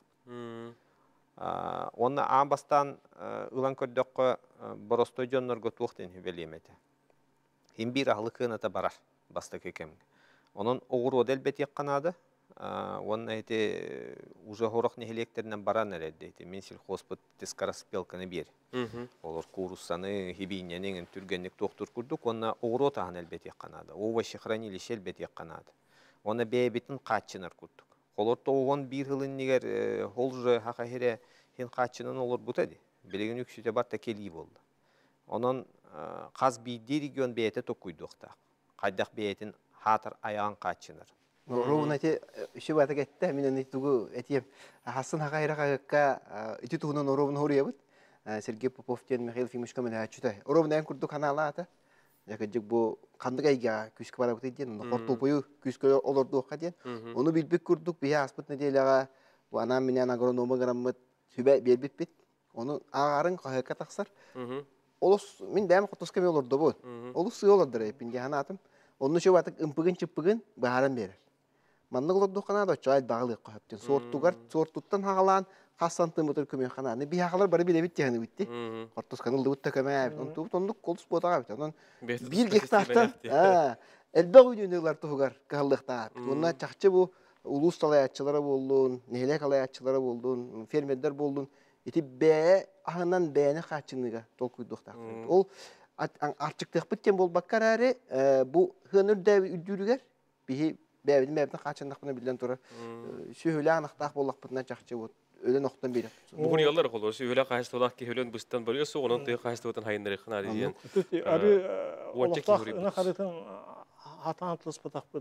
Оны амбастан ылан көрдөккө боростой жоннорго туктен белемете. Хим бир ахлыкын ата барар баста кекемге. Онун огур одел бет якканады. Онна эти уже хорох нехелектеринен баран эредейти. Мен сельхозпут тескараспелканы бер. Олор курусаны хибиненин түргенник доктор курдук. Онна огур отагын элбет якканады. Овощи хранилище элбет якканады. Оны бейбитин катчынар курдук. Олар тоғын бір ғылын негер холжы хақахере хен қатшынан олар бұтады. Білеген үксіте барта келі болды. Онын қаз бейді регион бейті тоққойды оқта. Қайдақ бейтін хатыр аяған қатшынар. Ровын әте үші бата кетті, мен әтігі әтем. Хасын хақахере қағыққа үті тұғынан ровын хория бұд. Сергей Поповтен, Михаил Фимишко мен әтшіті. Ровын ән күрді канала ата. Якыжык бу кандык айга күскө бара бут дейин, хортул бою күскө олорду окка дейин. Ону билбек курдук, бия аспыт неделяга, бу анам менен агронома граммат сүбө бербит бит. Ону агарын кайка таксар. Олус мен бәм хотоска ме олорду бу. Олус сый олорду эпинге ханатым. Ону шо батык ымпыгын чыппыгын бааран берер. Манны олорду хана да чай багылык коптен. Сорттугар, сорттуттан хагалан кассантын бутур көмө хананы. Би хагалар бары биле бит дегени битти. Хортосканы улду бутта көмө. Онту тондук колус ботага бит. Онун bir гектартан, ha, elbette uyduğunlar tuğgar kallıkta. Onlar çakçı bu ulus talayatçılara buldun, nehlek alayatçılara buldun, fermerler buldun. Eti be ahından beğeni kaçınlığa tolkuydukta. Ol artık bitken bol bakkararı bu hınır dev üdürüger. Bir bevdin bevdin kaçınlık bunu bilen tura. Şöyle anıqtaq bollaq bitna çakçı bu. Öyle noktadan biri. Bugün yollar olur. Öyle kaçtolak ki ölen bustan barıyorsa onun da kaçtodan hayınları kına diyen. Arı olaqtaq ına qarıtın hatan atlas pataq bit.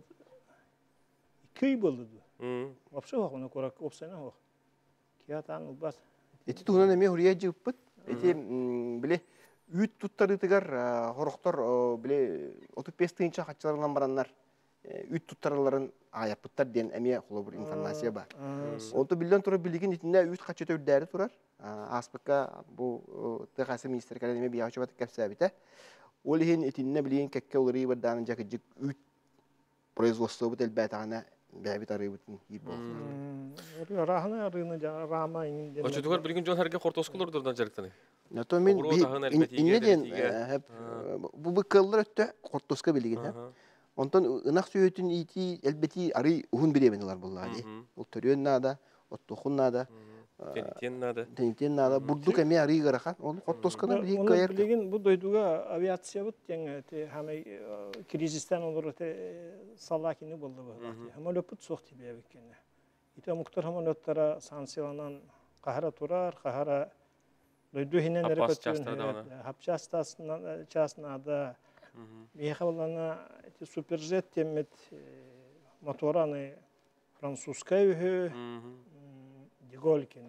Köy boldu. Вообще onu korak opsana o. Kiyatan ubas. Eti tuğunan eme huriya jıpıt. Eti bile üt tuttarı tıgar horoktor bile otuz beş tığınca kaçlarından baranlar. Üt tuttarıların ayapıtlar diyen eme kulu bir informasiya var. Onu bilden tura bilgin içinde üt kaçı törderi turar. Aspıkka bu tıkası minister kalemi bir yaşa batık kapsabite. Olihin içinde bilgin kekke olurı bir danınca kıcık üt производство bu elbette ana bebit arayı bütün iyi bol. Rahana arığına rama inin. O çocuklar bilgin John herge kortoskulur durdan jarıktani. Ya to men inne den bu bu kıllar ötte kortoska bilgin ha. Онтон ынак сүйөтүн ити элбети ары ухун биременилар буллады. Ол төрөн нада, оттохун нада, Тенитен надо. тенитен нада бурдук эме ары гарахан. Ол хоттоскана бир кайыр. Билеген бу дойдуга авиация бут жаңа те хамай кризистен олор те салакини болду бу. Хамай лөпүт сок тибе бекене. Ите муктар хамай лөттара санкцияланан кахара турар, кахара дойду хинен репетион. Хапчастасынан частнада Михайловна эти суперджет темет мотораны французская Деголькин.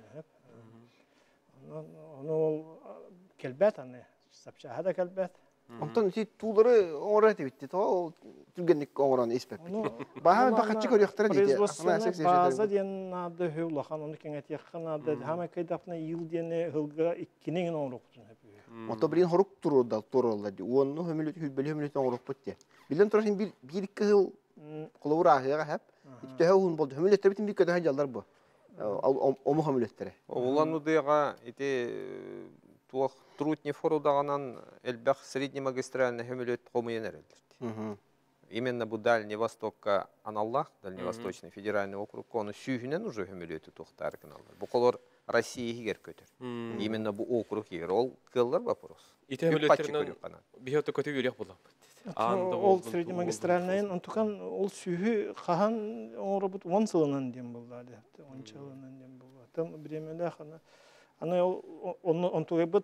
Onu kelbet anne. Sapça hada kelbet. Ondan iti tuğları oğraydı bitti. O tülgenlik oğranı ispek. Baha bakatçı görüyorlar dedi. Bazı diyen adı hövlahan onu kenet yakın adı. Hama kaydapna yıl diyene hılga ikkinin oğruktun hep. Ota birin horuk turu da turollar. Onu hömülüt hülbeli hömülüt oğruk bitti. Bilen turasın bir bir iki yıl kulağura ahıya hep. İşte hevun buldu. Hömülütler bitin bir kadar hacalar bu. O mu hömülütleri? Улан удыга ити туох трутни форудагынан элбах среднемагистральный хөмөлөт комуенер элдерди. Именно бу Дальний Востокка аналлах, Дальневосточный федеральный округ, оны сүйүнен уже хөмөлөтү туохтар кыналар. Бу колор Россия гер көтөр. Именно бу округ гер ол кыллар вопрос. Ите хөмөлөттеринен бихөтө көтө юрек булам. Ол среднемагистральный, антукан ол сүйү кахан оңробут он сылынан дем булды. он жылынан дем булды. Там временде хана аны он он тугыбыт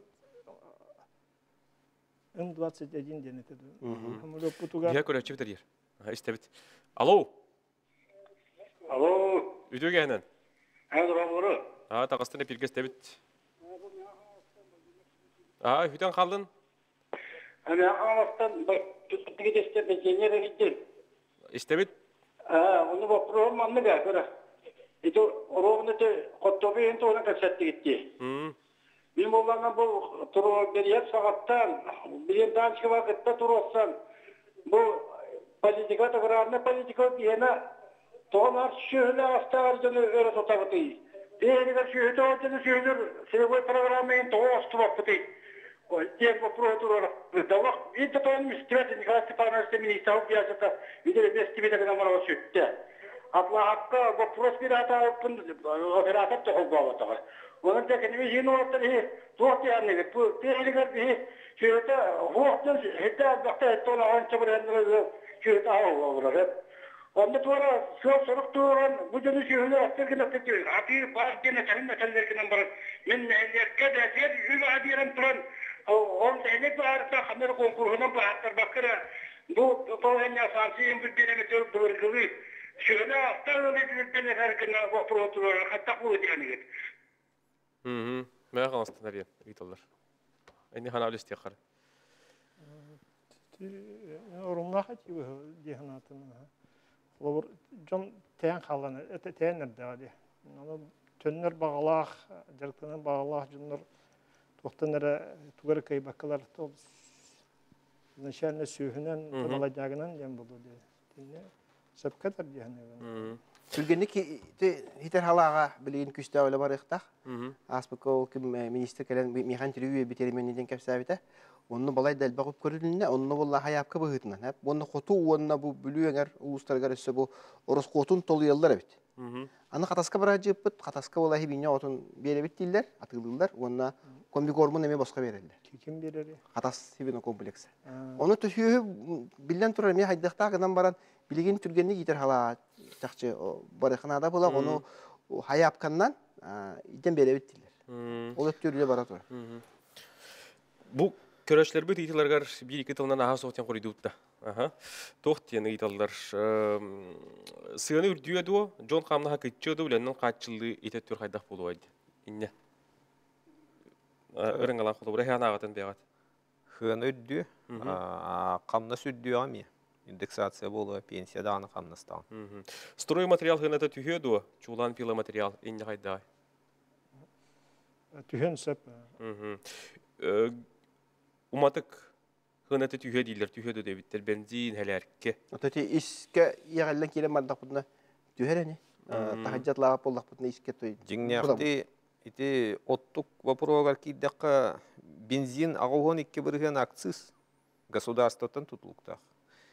эм двадцать один ден этеди. Хамылып бутуга. Я көрөчү битер. Истебит. Алло. Алло. Үтөгенен. Хәзер авыры. А, тагыстыны пилгестебит. А, хүтен калдын? Аны аңлаттан бер түтүгү десте бенженер идди. Истебит. А, уну вопрос манны гәкөрә. Ито ровно те коттобе энто ona кәсәтте гитти. Хм. Мин булган бу туры берият сагаттан, бир данчы вакытта турысан. Бу политика тагыраны политика дияна тонар шөйле автаржыны өрө тотабыты. Бергә шөйле отыны шөйле себеп программасын тоосту бапты. Ой, тем вопрос туры. Давак, ите тон мистет никакой парнасы министр биязата, видели без тебя на номер шүтте. Атлахакка вопрос bir hata yapın, operatör de olmalı. Onun da kendimi yeni ortada tuğ yani bu tehlikeli bir şöyle hoğdan hatta bakta tola anca buraya şöyle olur. Onda sonra şu soruk tuğran bu dönüş şöyle aktarken aktarken atı başkene senin mesellerden bir min yerkede ser yüz adiren turan on tehlik varsa hamur konkuruna bahtır bakıra bu toğanya sansiyin bir denemetir doğru. Şöyle aktarın edilip herkene vaprotur hatta bu yani. Hı. Mä kalastın nereye gidiyorlar? Aynı hanalı istiyakar. Orumla hati bu dihanatın. Olur can teyan kalanı, ete teyan nerede hadi. Ama tönler bağlaq, jarkının bağlaq junlar toxtanlara tugar kay bakkalar to. Nişanlı sühünen olacağından dem buldu diye. Sepkatar dihanı. Tülgenlik hiter halaga bilin küste öyle var iqtaq. Aspeko kim minister kelen mihan tiriye biterimenden kapsabita. Onu balay dal bagıp körülünne onu vallahi yapka bıhıtnan. Hep onu xotu onu bu bülüyenger uluslararası garısı bu orus qotun tolu yıllar bit. Ana qataska barajıp bit qataska vallahi binya otun bere bitdiler, atıldılar. Ona kombi gormun eme başka verirler. Kim verir? Qatas sibino kompleksi. Onu tüyü billen turar mi haydaqtaqdan baran bilgin tülgenlik hiter hala Çakçı barıqnada bula onu hayapkandan iden bere bittiler. O ötürüyle barator. Bu köröşler bu titlargar bir iki tılından aha soğutan koridutta. Aha. Toxtiyen itallar sığını ürdüye duo John Kamna hakıtçıdı ulanın kaçıldığı itetür haydaq buluaydı. İnne. Örüngalan kolu buraya anağatan beğat. Hığın öddü, Kamna süddü ami. Индексация была, пенсия дана камнастан. Стройматериал хыната түйеді, чулан пиломатериал инне қайда? Түйен сөп. Уматык хыната түйе дейлер, түйеді дөбіттер, бензин, әләрікке. Отати иске яғалдан келем бардақ бұдына түйерені. Тахаджат лағап болдақ бұдына иске той. Жеңнеқті ити оттук вопроғар кейдаққа бензин ағуғын икке бірген акциз государствотан тұтылықтақ.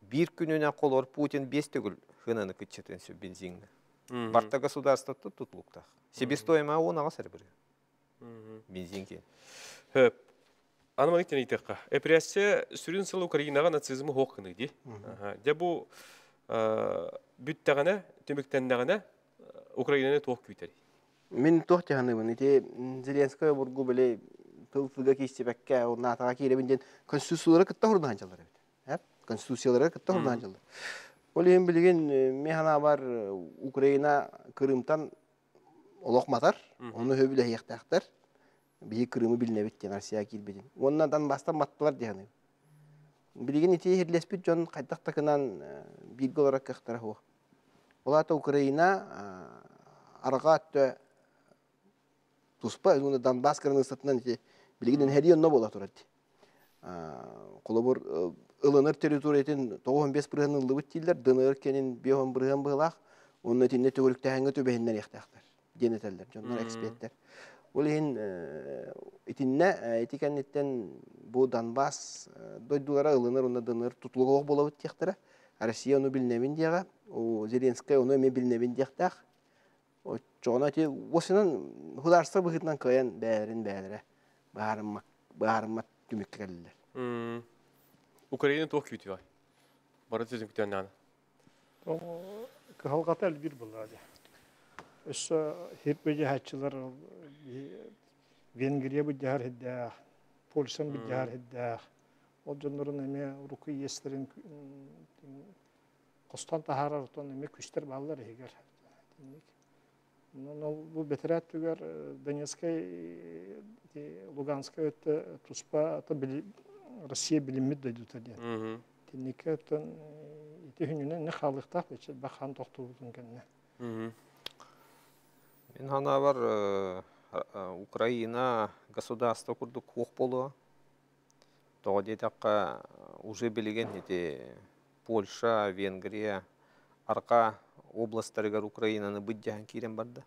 bir gününe kolor Putin beş tügül hınını kıtçeten sü benzinini. Барта государството тутлуктах. Себестоимая он ага сербер. Бензин кен. Хөп. Аныман иттен итекка. Эпрессия сүрін сыл Украинаға нацизмы хоққыны ди. Де бұл бүттәғіне, төміктәндәғіне Украинаны тоқ күйтері. Мен тоқ жағанымын. Ете Зеленская бұрғы біле тылтылға кейстебәкке, орна атаға кейлебінден конституциялары кітті ұрды ханчалар. Конституциялары кітті ұрды ханчалар. Ол ең білген механа бар Украина Крымтан олоқматар, оны хөбілі аяқтақтар, бейі Крымы біліне беттен, Россия келбеден. Оннадан бастан маттылар дегені. Білген ете ерлеспет жон қайдақтақынан білгі оларақ қақтары хоқ. Олата Украина араға атты тұспа, оны Донбасс кірінің сатынан білгенен әри онна бола тұрады. Қолы бұр ылыныр территориятын тоғын бес бұрғын ылды бүттейлер, дыныр кенін беғын бұрғын бұғылақ, оның өтінде төгілікті әңгі төбәхінден яқтақтар, денетелдер, жонлар эксперттер. Ол ең етінне, етекенеттен бұл Донбасс дойдулара ылыныр, оны дыныр тұтылығы бола бүттеқтірі. Россия оны білінемін деға, Зеленская оны өме білінемін деқтақ. Жоғына те, осының құдарса бұғытынан көйен бәрін бәрі, бағарымат түмекті кәлілер. Украина тоқ күйті бай. Бары түзім күтен наны. Кығалғаты әлбір болады. Өсі хербеде хатчылар Венгрия бұдяғар хеддәғ, Польшан бұдяғар хеддәғ. Ол жонларын әме рухи естерін қостан тахарар ұтан әме күштер балылар егер. Бұл бетерәт түгер Донецкай, Луганскай өтті тұспа Россия біліммет дойдута ден. Тенеке өттен ете хүніне не қалықтақ бәчет бақан тоқты бұдың кәнне. Мен хана бар Украина государство күрді қоқ болуа. Тоғы детаққа уже білген ете Польша, Венгрия, арқа областарығар Украинаны бұддяған керен барды.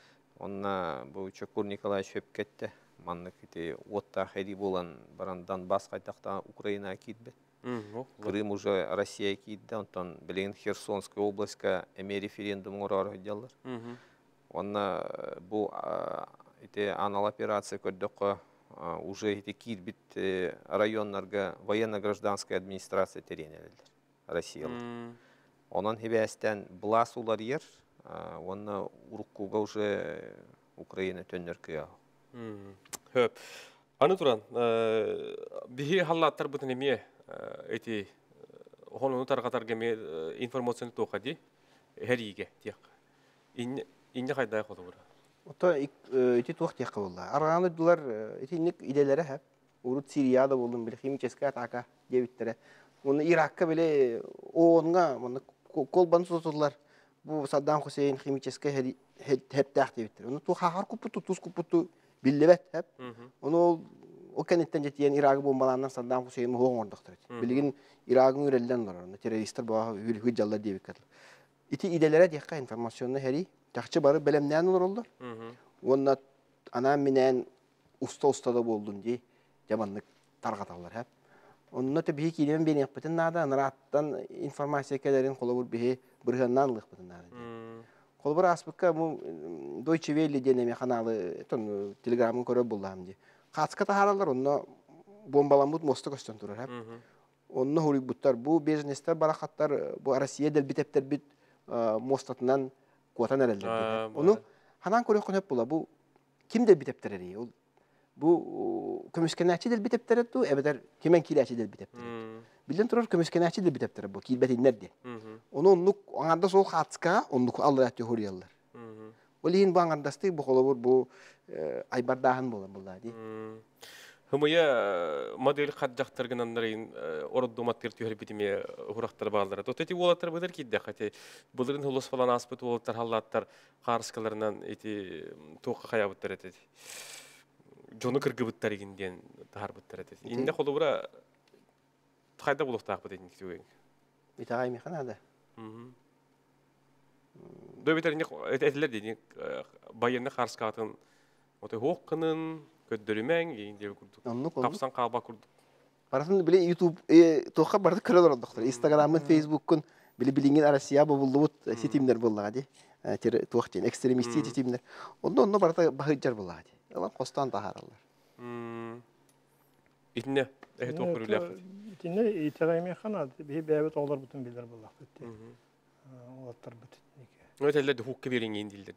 Онна бұл Чокур Николаевич өп кетті. Маннык ете отта хэри болан баран Донбасс қайтақта Украина кейтбет. Крым уже Россия кейтді. Онтан білген Херсонская областька әме референдум ұрар өйдялар. Онна бұл анал операция көрдіққа уже кейтбет районларға военно-гражданская администрация теренелдер. Россиялар. Онан хебәстен бұлас олар ер. Онна ұрыққуға уже Украина төннер күйі. Хөп. Аны туран, бихи халлаттар бұтын еме әті ғонуны тарғатар кеме информацияны тоқа де, әріге тек. Инне қайдай қолы бұра? Ота әті тоқ тек болды. Арғаны дұлар әті иннек иделері әп. Урут Сирияда болдым, білі химическа атака дебіттері. Оны Иракқа біле оғынға қолбаны сотылар. Бұл Саддам Хусейн химическа әптәқ дебіттері. Оны тоқ хақар күппұтты, тұз күппұтты Биллебет hep. Onu o kentten jetiyen Irak'ı bombalandan Saddam Hüseyin'i hoğun ordaktır. Bilgin Irak'ın ürelden var. Teröristler bu hüccalar diye bikatlar. İti idelere diyekka informasyonunu heri takçı barı belemleyen olur oldular. Onunla anam minen usta ustada boldun diye jamanlık tarqatallar hep. Onunla tabii ki ilemen beni yapıtın nada narattan informasyon kelerin kolabur bihi bırğandan lıqpıtın nada. Kolbur aspıkka bu Deutsche Welle deneme kanalı ton Telegram'ın körü buldum diye. Kaçka taharalar onunla bombalanmut mostu koştan durur hep. Onunla horik butlar bu biznesler barakatlar bu Rusya del bitepter bit mostatından kuatan ereldi. Onu hanan körü hep bula bu kim del bitepter eri? Bu kömüskenatçı del bitepter etti. Ebeder kimen kilaçı del bitepter etti. Bilden turur kömüskenatçı del bitepter bu kilbetin nerede? Onu onluk anda sol kaçka onluk alrat yohuryalar. Olihin bu angandastık bu kolabur bu aybardahan bolan bulla di. Hımıya model qadjaqtırgınanların ordumattir tühür bitime huraqtar bağlılar. Toti olatlar bıdır ki daqati bulurun hulus falan aspet olatlar hallatlar qarskalarından eti toqa qayabıtlar etedi. Jonu kırgıbıtlar eginden taharbıtlar etedi. Inde kolabura qayda buluqtaq bıdın kitügen. Bitagay mi xanada? Dövbeterinde etediler dedi bayanına qarskatın otu hoqqının köddürümen indi kurduk. Kapsan qalba kurduk. Баратын биле YouTube тоққа барды көрөр ордоктор. Instagram-ын, Facebook-ын биле билинген Россия боллубут сетимдер боллага ди. Тер тоқтен экстремисти сетимдер. Онда онда барта бахыджар боллага ди. Алар костан тахаралар. Мм. Итне, э токурулак. Итне итегайме хана би бәбет олар бутун билер боллак битти. Олар бит. Өтеллер хукка беринген дилдер.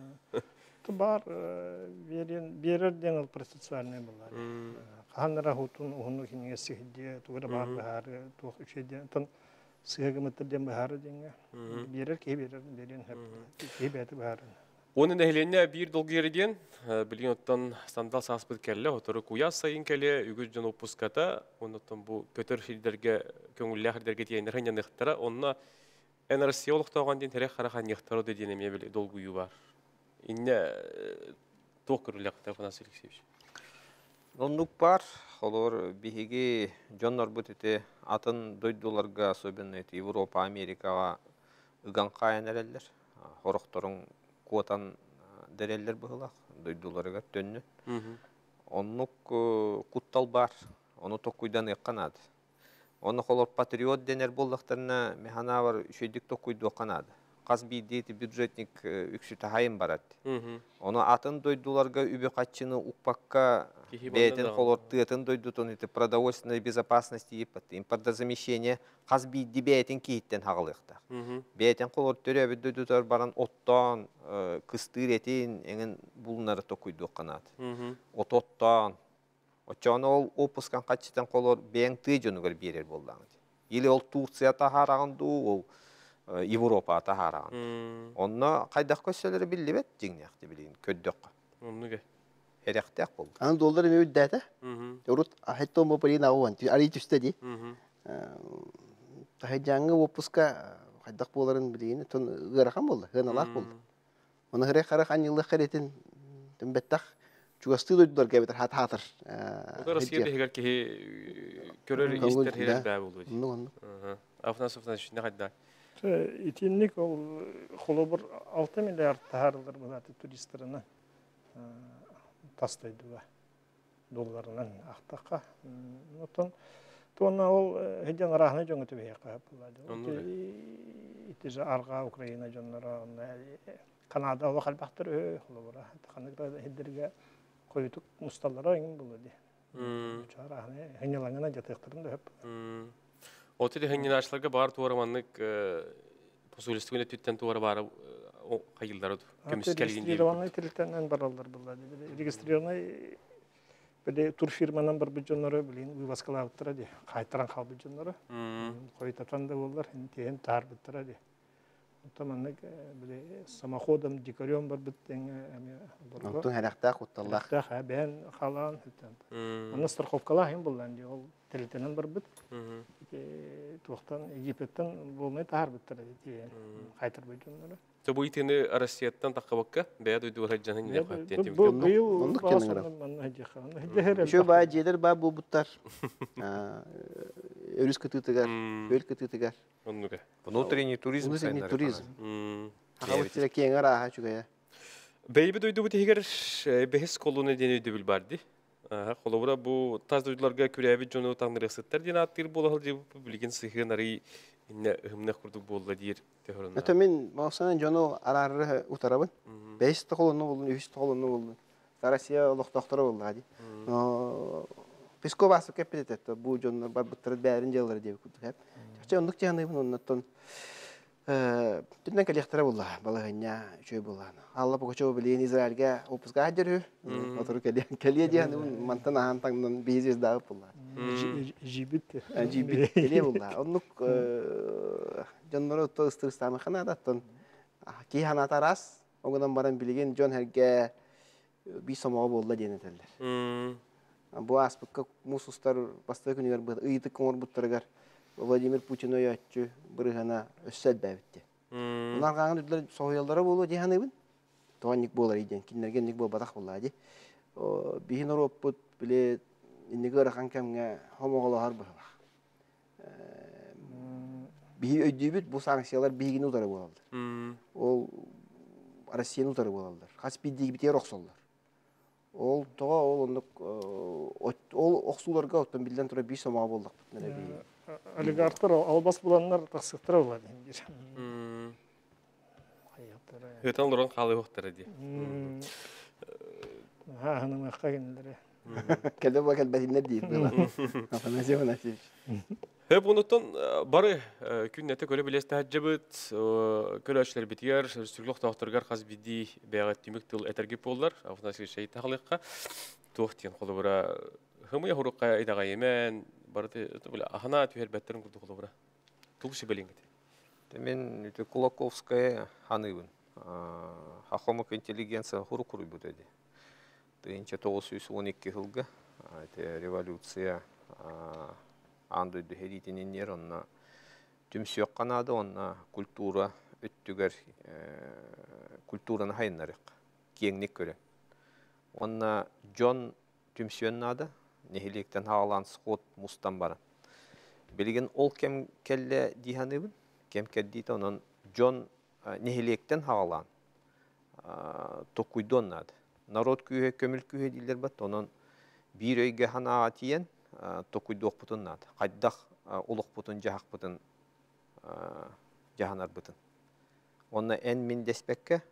Бар берен берер деңил процессуальный булар. Ханнара хутун уну кинге сихде тугра бар бар тух ишеде тон сыгымыттырден бар деңе. Берер ке берер берен хеп. Ке бәте бар. Onun ehlenine bir dolgu yerden bilgin otan sandal saspıt kelle otoru kuya sayın kelle ügücün opuskata ondan bu kötür filderge köngüllerderge diyenler hangi nıhtara onna enerjiyolog tağandın tere xarahan yıhtaro dediğine mi bile dolguyu var. İnne tokurulak tarafına silksiymiş. Onluk var. Olur bihigi jonlar butite atın doydularga особенно Европа, Америкага ыган кайнелер. Хорокторун Kuotan dereller bıhılak, duydularıga dönü. Onluk kuttal bar, onu tokuydan yıkkanadı. Onu kolor patriot dener bollaklarına mehana var, şeydik tokuydu okanadı. Kaz bir deyiti büdjetnik üksüte hayın barat. Onu atın duydularga übe kaçını ukpakka beytin kolor tığıtın duydutun iti продовольственной безопасности yipatı. Импортозамещение kaz bir di beytin kihitten hağılıqta. Beytin kolor törübe duydutar baran ottan, kıstır etin engin bulunları tokuydu okanadı. Ot ottan. Oçağına ol opuskan kaçıtan kolor beyin tığıcını gör birer bollandı. Ili ol Tursiya taharağındı, ol Европа таһаран. Онна кайдак көсөлөрү билбет жиңнякты билин көддөк. Оннуга. Эректек болду. Аны доллар эме үддәтә. Урут хетто мо парина аван. Ари түстеди. Тахаҗаңы опуска кайдак боларын билин тон гыракан болду. Гыналак болду. Оны хәре каракан йылы хәретин тимбеттак чугасты дойдулар гәбетер хат хатыр. О Россияда хәгәр ки көрөр истер хәләр бә булды. Онны. Афнас афнас шундый хәддә. İtinlik ol kolobur altı milyar taharılır bu turistlerine tastaydı ve dolarından aktakka. Noton tona ol hediyen rahne jongu tübe yapıldı. İtiza arga Ukrayna jonlara Kanada vakal baktır kolobura. Kanada hedirge koyutuk mustallara ingin buldu. Çarahne henyalangana jatıktırım da hep. Otu da hangin aşlarga bar tuwaramanlık posulistuguna tütten tuwara bar o hayıllar odu. Kömüs kelgin diye. Registriyonay tilten barallar buldu. Registriyonay böyle tur firmanın bir bijonları bilin uvaskala uttura di. Kaytaran kal bijonları. Koytatan da bollar hem tar bitira di. Tamanlık böyle samahodam dikariyon bir bitten Ondan herakta kuttallak. Ta ben kalan hütten. Onu страховкала hem bullan di. Ol tiltenen bir bit. Toxtan Egipet'ten bolmay tar bitira di. Kaytar bijonları. Bu itini Rusya'dan takabakka beya duydu hajjanın ne yaptı? Bu bu basının hajjan. Şu bayağı jeler ba bu buttar. Örüs kıtıtıgar, öl kıtıtıgar. Onnuga. Внутренний туризм. Внутренний туризм. Havaçıra kenger aha çugaya. Beybi duydu bu tehiger behes kolunu deneydi bilbardi. Aha, kolobura bu taz duydularga kürevi jonu tanrı sıttar dina attir bolahal jeb bilgin sıhınarı inne hımna kurdu bolla diyer tehoruna. Ata men maqsadan jono ararı utarabın. beş kolunu bulun, üç kolunu bulun. Sarasiya loq doktora oldu hadi. Пескова су кепет это бу жоннор бар буттар бәрин жаллар деп күтүп хеп. Чача ондук жаны оннотон э түннен келектер булла балагыня чөй булган. Алла бу көчө билен Израилге опуска жөрү. Отур келе келе дияны мантан антаңдан безес дагып булла. Жибит. Жибит келе булла. Ондук жоннор то стырстамы ханадаттан ки ханатарас огодан баран билген жон херге би сомо булла денетелер. Bu aspıkka musustar bastığı günler bu ıyıtık kongor buttırgar Vladimir Putin oyatçı bırıhana össel bəbitti. Bunlar qağın ödüler soğuyallara bolu dihanıbın. Toğanlik bolar iden, kinlergenlik bol badaq bolar di. Bihin oroput bile innegi ıraqan kemge homoğalar bıhılaq. Bihi öydübüt bu sanksiyalar bihigini utarı bolaldır. O Rusiyanı utarı bolaldır. Qas biddiği bitiye roqsollar. Ол тоға ол ондық ол оқсуларға оттан билден тұра бей сома болдық. Олигархтар албас буланнар тақсықтыра болады. Өтен лорон қалы оқтары де. Ха, ханым аққа кенілдері. Кәлді бұл кәлбәтінлер дейір. Афанасия Афанасьевич. Hep unuttun bari künnete köle bileste hacjabıt köleşler bitiyer sürlük doktorgar qaz bidi beğat tümük tıl etergip bollar afnası şey taqliqqa toxtin qolubra hımya huruqqa idaga yemen bardı böyle ahana tüher betterin kurdu qolubra tulşı belingit Мен үтө Кулаковская ханыбын. Хахомок интеллигенция хурукуру бүтеди. тысяча девятьсот он эки жылга революция андойду херитининер онна түмсөк канады онна культура өттүгөр культураны хайнарык кеңник көрөн. Онна Джон түмсөннады нехилектен хаалан скот мустан бара. Билген ол кем келле диханыбын кем кеддите онон Джон нехилектен хаалан токуйдоннады. Народ күйе көмүл күйе дилер бат онон бир өйгө хана атиен токуйдук бутуннады. Кайдак улук бутун жахак бутун жаханар бутун. Онна эн мин деспекке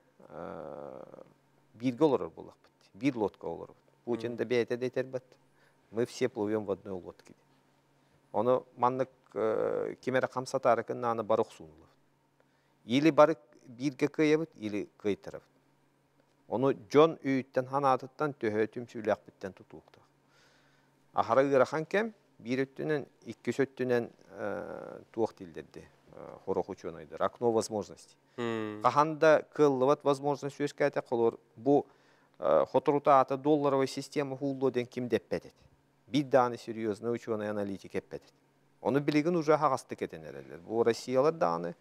бирге олор болак бит. Бир лодка олор. Путин да бейте детер бат. Мы все плывем в одной лодке. Оны маннык кемере камсатарыкын наны барык сунулу. Или барык бирге кыйыбыт, или кыйтырып. Onu John üyütten hanatından töhötüm süylakbitten tutulukta. Ahara ırakan kem bir öttünen, iki söttünen tuğuk dildirdi. Хорох ученыйдыр. Окно возможностей. Каханда кыллыват возможность сөз кайта кылыр. Бу хотрута ата долларовая система хуллоден ким деппетет. Bir tane серьезный ученый аналитик еппетет. Onu bilgin уже hagastыk etenerler. Bu Россиялар даны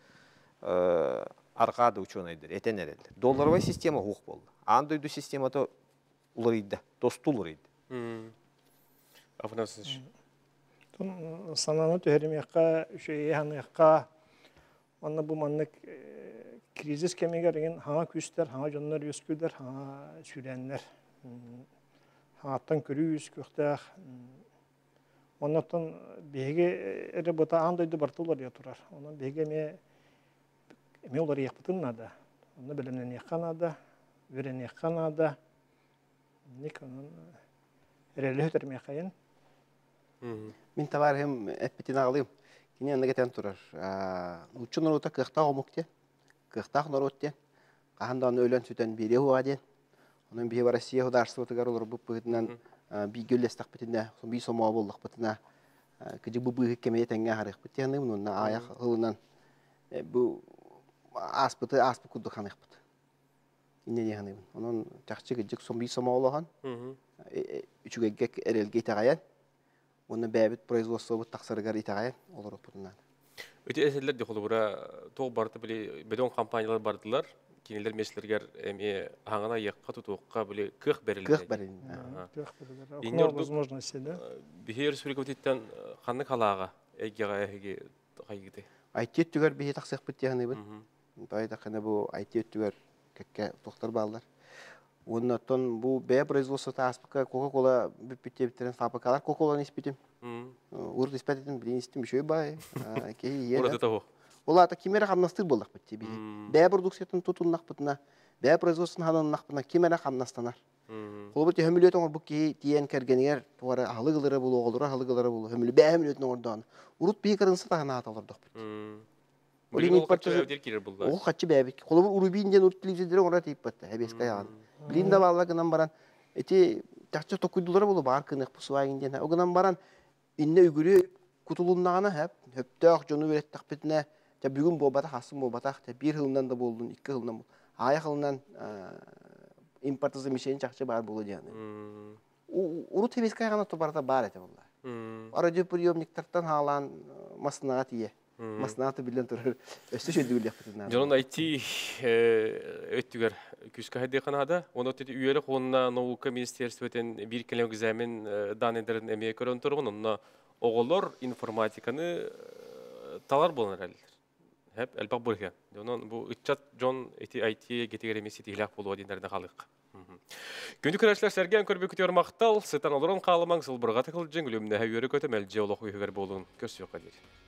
аркада ученыйдыр, etenerler. Долларовая система хук болду. Андойду системата уларыйды, досту уларыйды. Афанасьевич. Сананы төһеремекка, шөйханыкка, онна бу маннык кризис кемегерген хаңа күстер, хаңа жоннор өскүдер, хаңа сүреннер. Хаңаттан көрүү үскүктәх. Оннан беге работа андойду бартылар я турар. Онан беге ме ме олар яктыннада. Онна белемнен яканада, верен яканада. Никонан реле термекайын. Min tavar hem epitin ağlayım. Yine yanına geten turar. Uçun orta kırkta omukte. Kırkta norotте. Kahanda onu ölen süten biri huwa den. Onun bir Россия hudarsı otugar olur bu pıhıdından bir göllestak bitinde. Son bir somağı bolluk bitine. Kıcı bu bıhık kemeye tenge harık bitti. Yanım onun ayak hılından. Bu aspıtı aspı kudduk hanık bitti. Yine yanım. Onun çakçı kıcık son bir somağı olan. Üçü geggek erelge itagayan. Onu bebet производство bu taksarıgar itagayan olur bundan. Öte eserler de kolubura toğ bardı bile bedon kampanyalar bardılar. Kiniler meslerger emi hangana yakka tutuqqa bile kırk berildi. kırk berildi. Окно возможности, да? Бихер сүрекөтеттен ханнык халага эгега эге кайгыды. Айтет түгөр бихи таксак биттяганы бит. Тайда кана бу айтет түгөр кекке токтор балдар. Оннан бу бе производство таспка Coca-Cola бипте битерен фабрикалар Coca-Cola испитим. Урд испитим билинистим шөй бай. Кей ен. Урда того. Олар та кимера хамнастыр болдук битти би. Бе продукциятын тутуннак битна, бе производствосын хананнак битна кимера хамнастанар. Колбут хөмүлөт оңор бу ки тиен кергенер туара халыгылары болу оголора халыгылары болу хөмүлө бе хөмүлөтүн ордон. Урут би кырынсы тагына аталардык бит. Олин патчы булду. Ол качы бе колбут урубинден урут телевизиялар ора тип батты. Хебеска ян. Билинде баллагынан баран эти тачы токуйдулары болу бар кынык пусуайынден. Огынан баран инне үгүрү кутулуннагана хеп хөптөк жону береттик битне. Та бүгүн бобата хасым бобата та бир жылдан да болдун, iki жылдан. Ая жылдан импорт замещение чакчы бар болу дияны. Урут хебеска гана тобарда бар эте булла. Радиоприемниктардан халан маснага тие. Маснаты билен турар. Өстө шөдүлөк битинен. Жонун айти өттүгөр күскө хеде канада, оны өтү үйөрө конна наука министерствотен бир келем экзамен данедерин эме көрөн тургун, онна оголор информатиканы талар болонар эле. Hep elbak buraya. Onun bu ıçat John eti I T getiriyor mesiti hilak bulu odinlerden kalık. Күнді күрәшлер сәрген көрбі күтер мақтал, сытан олырын қалымаң сылбырға тықыл жеңілімді әуері көтемәл жеолог үйігер болуын көсі өқадер.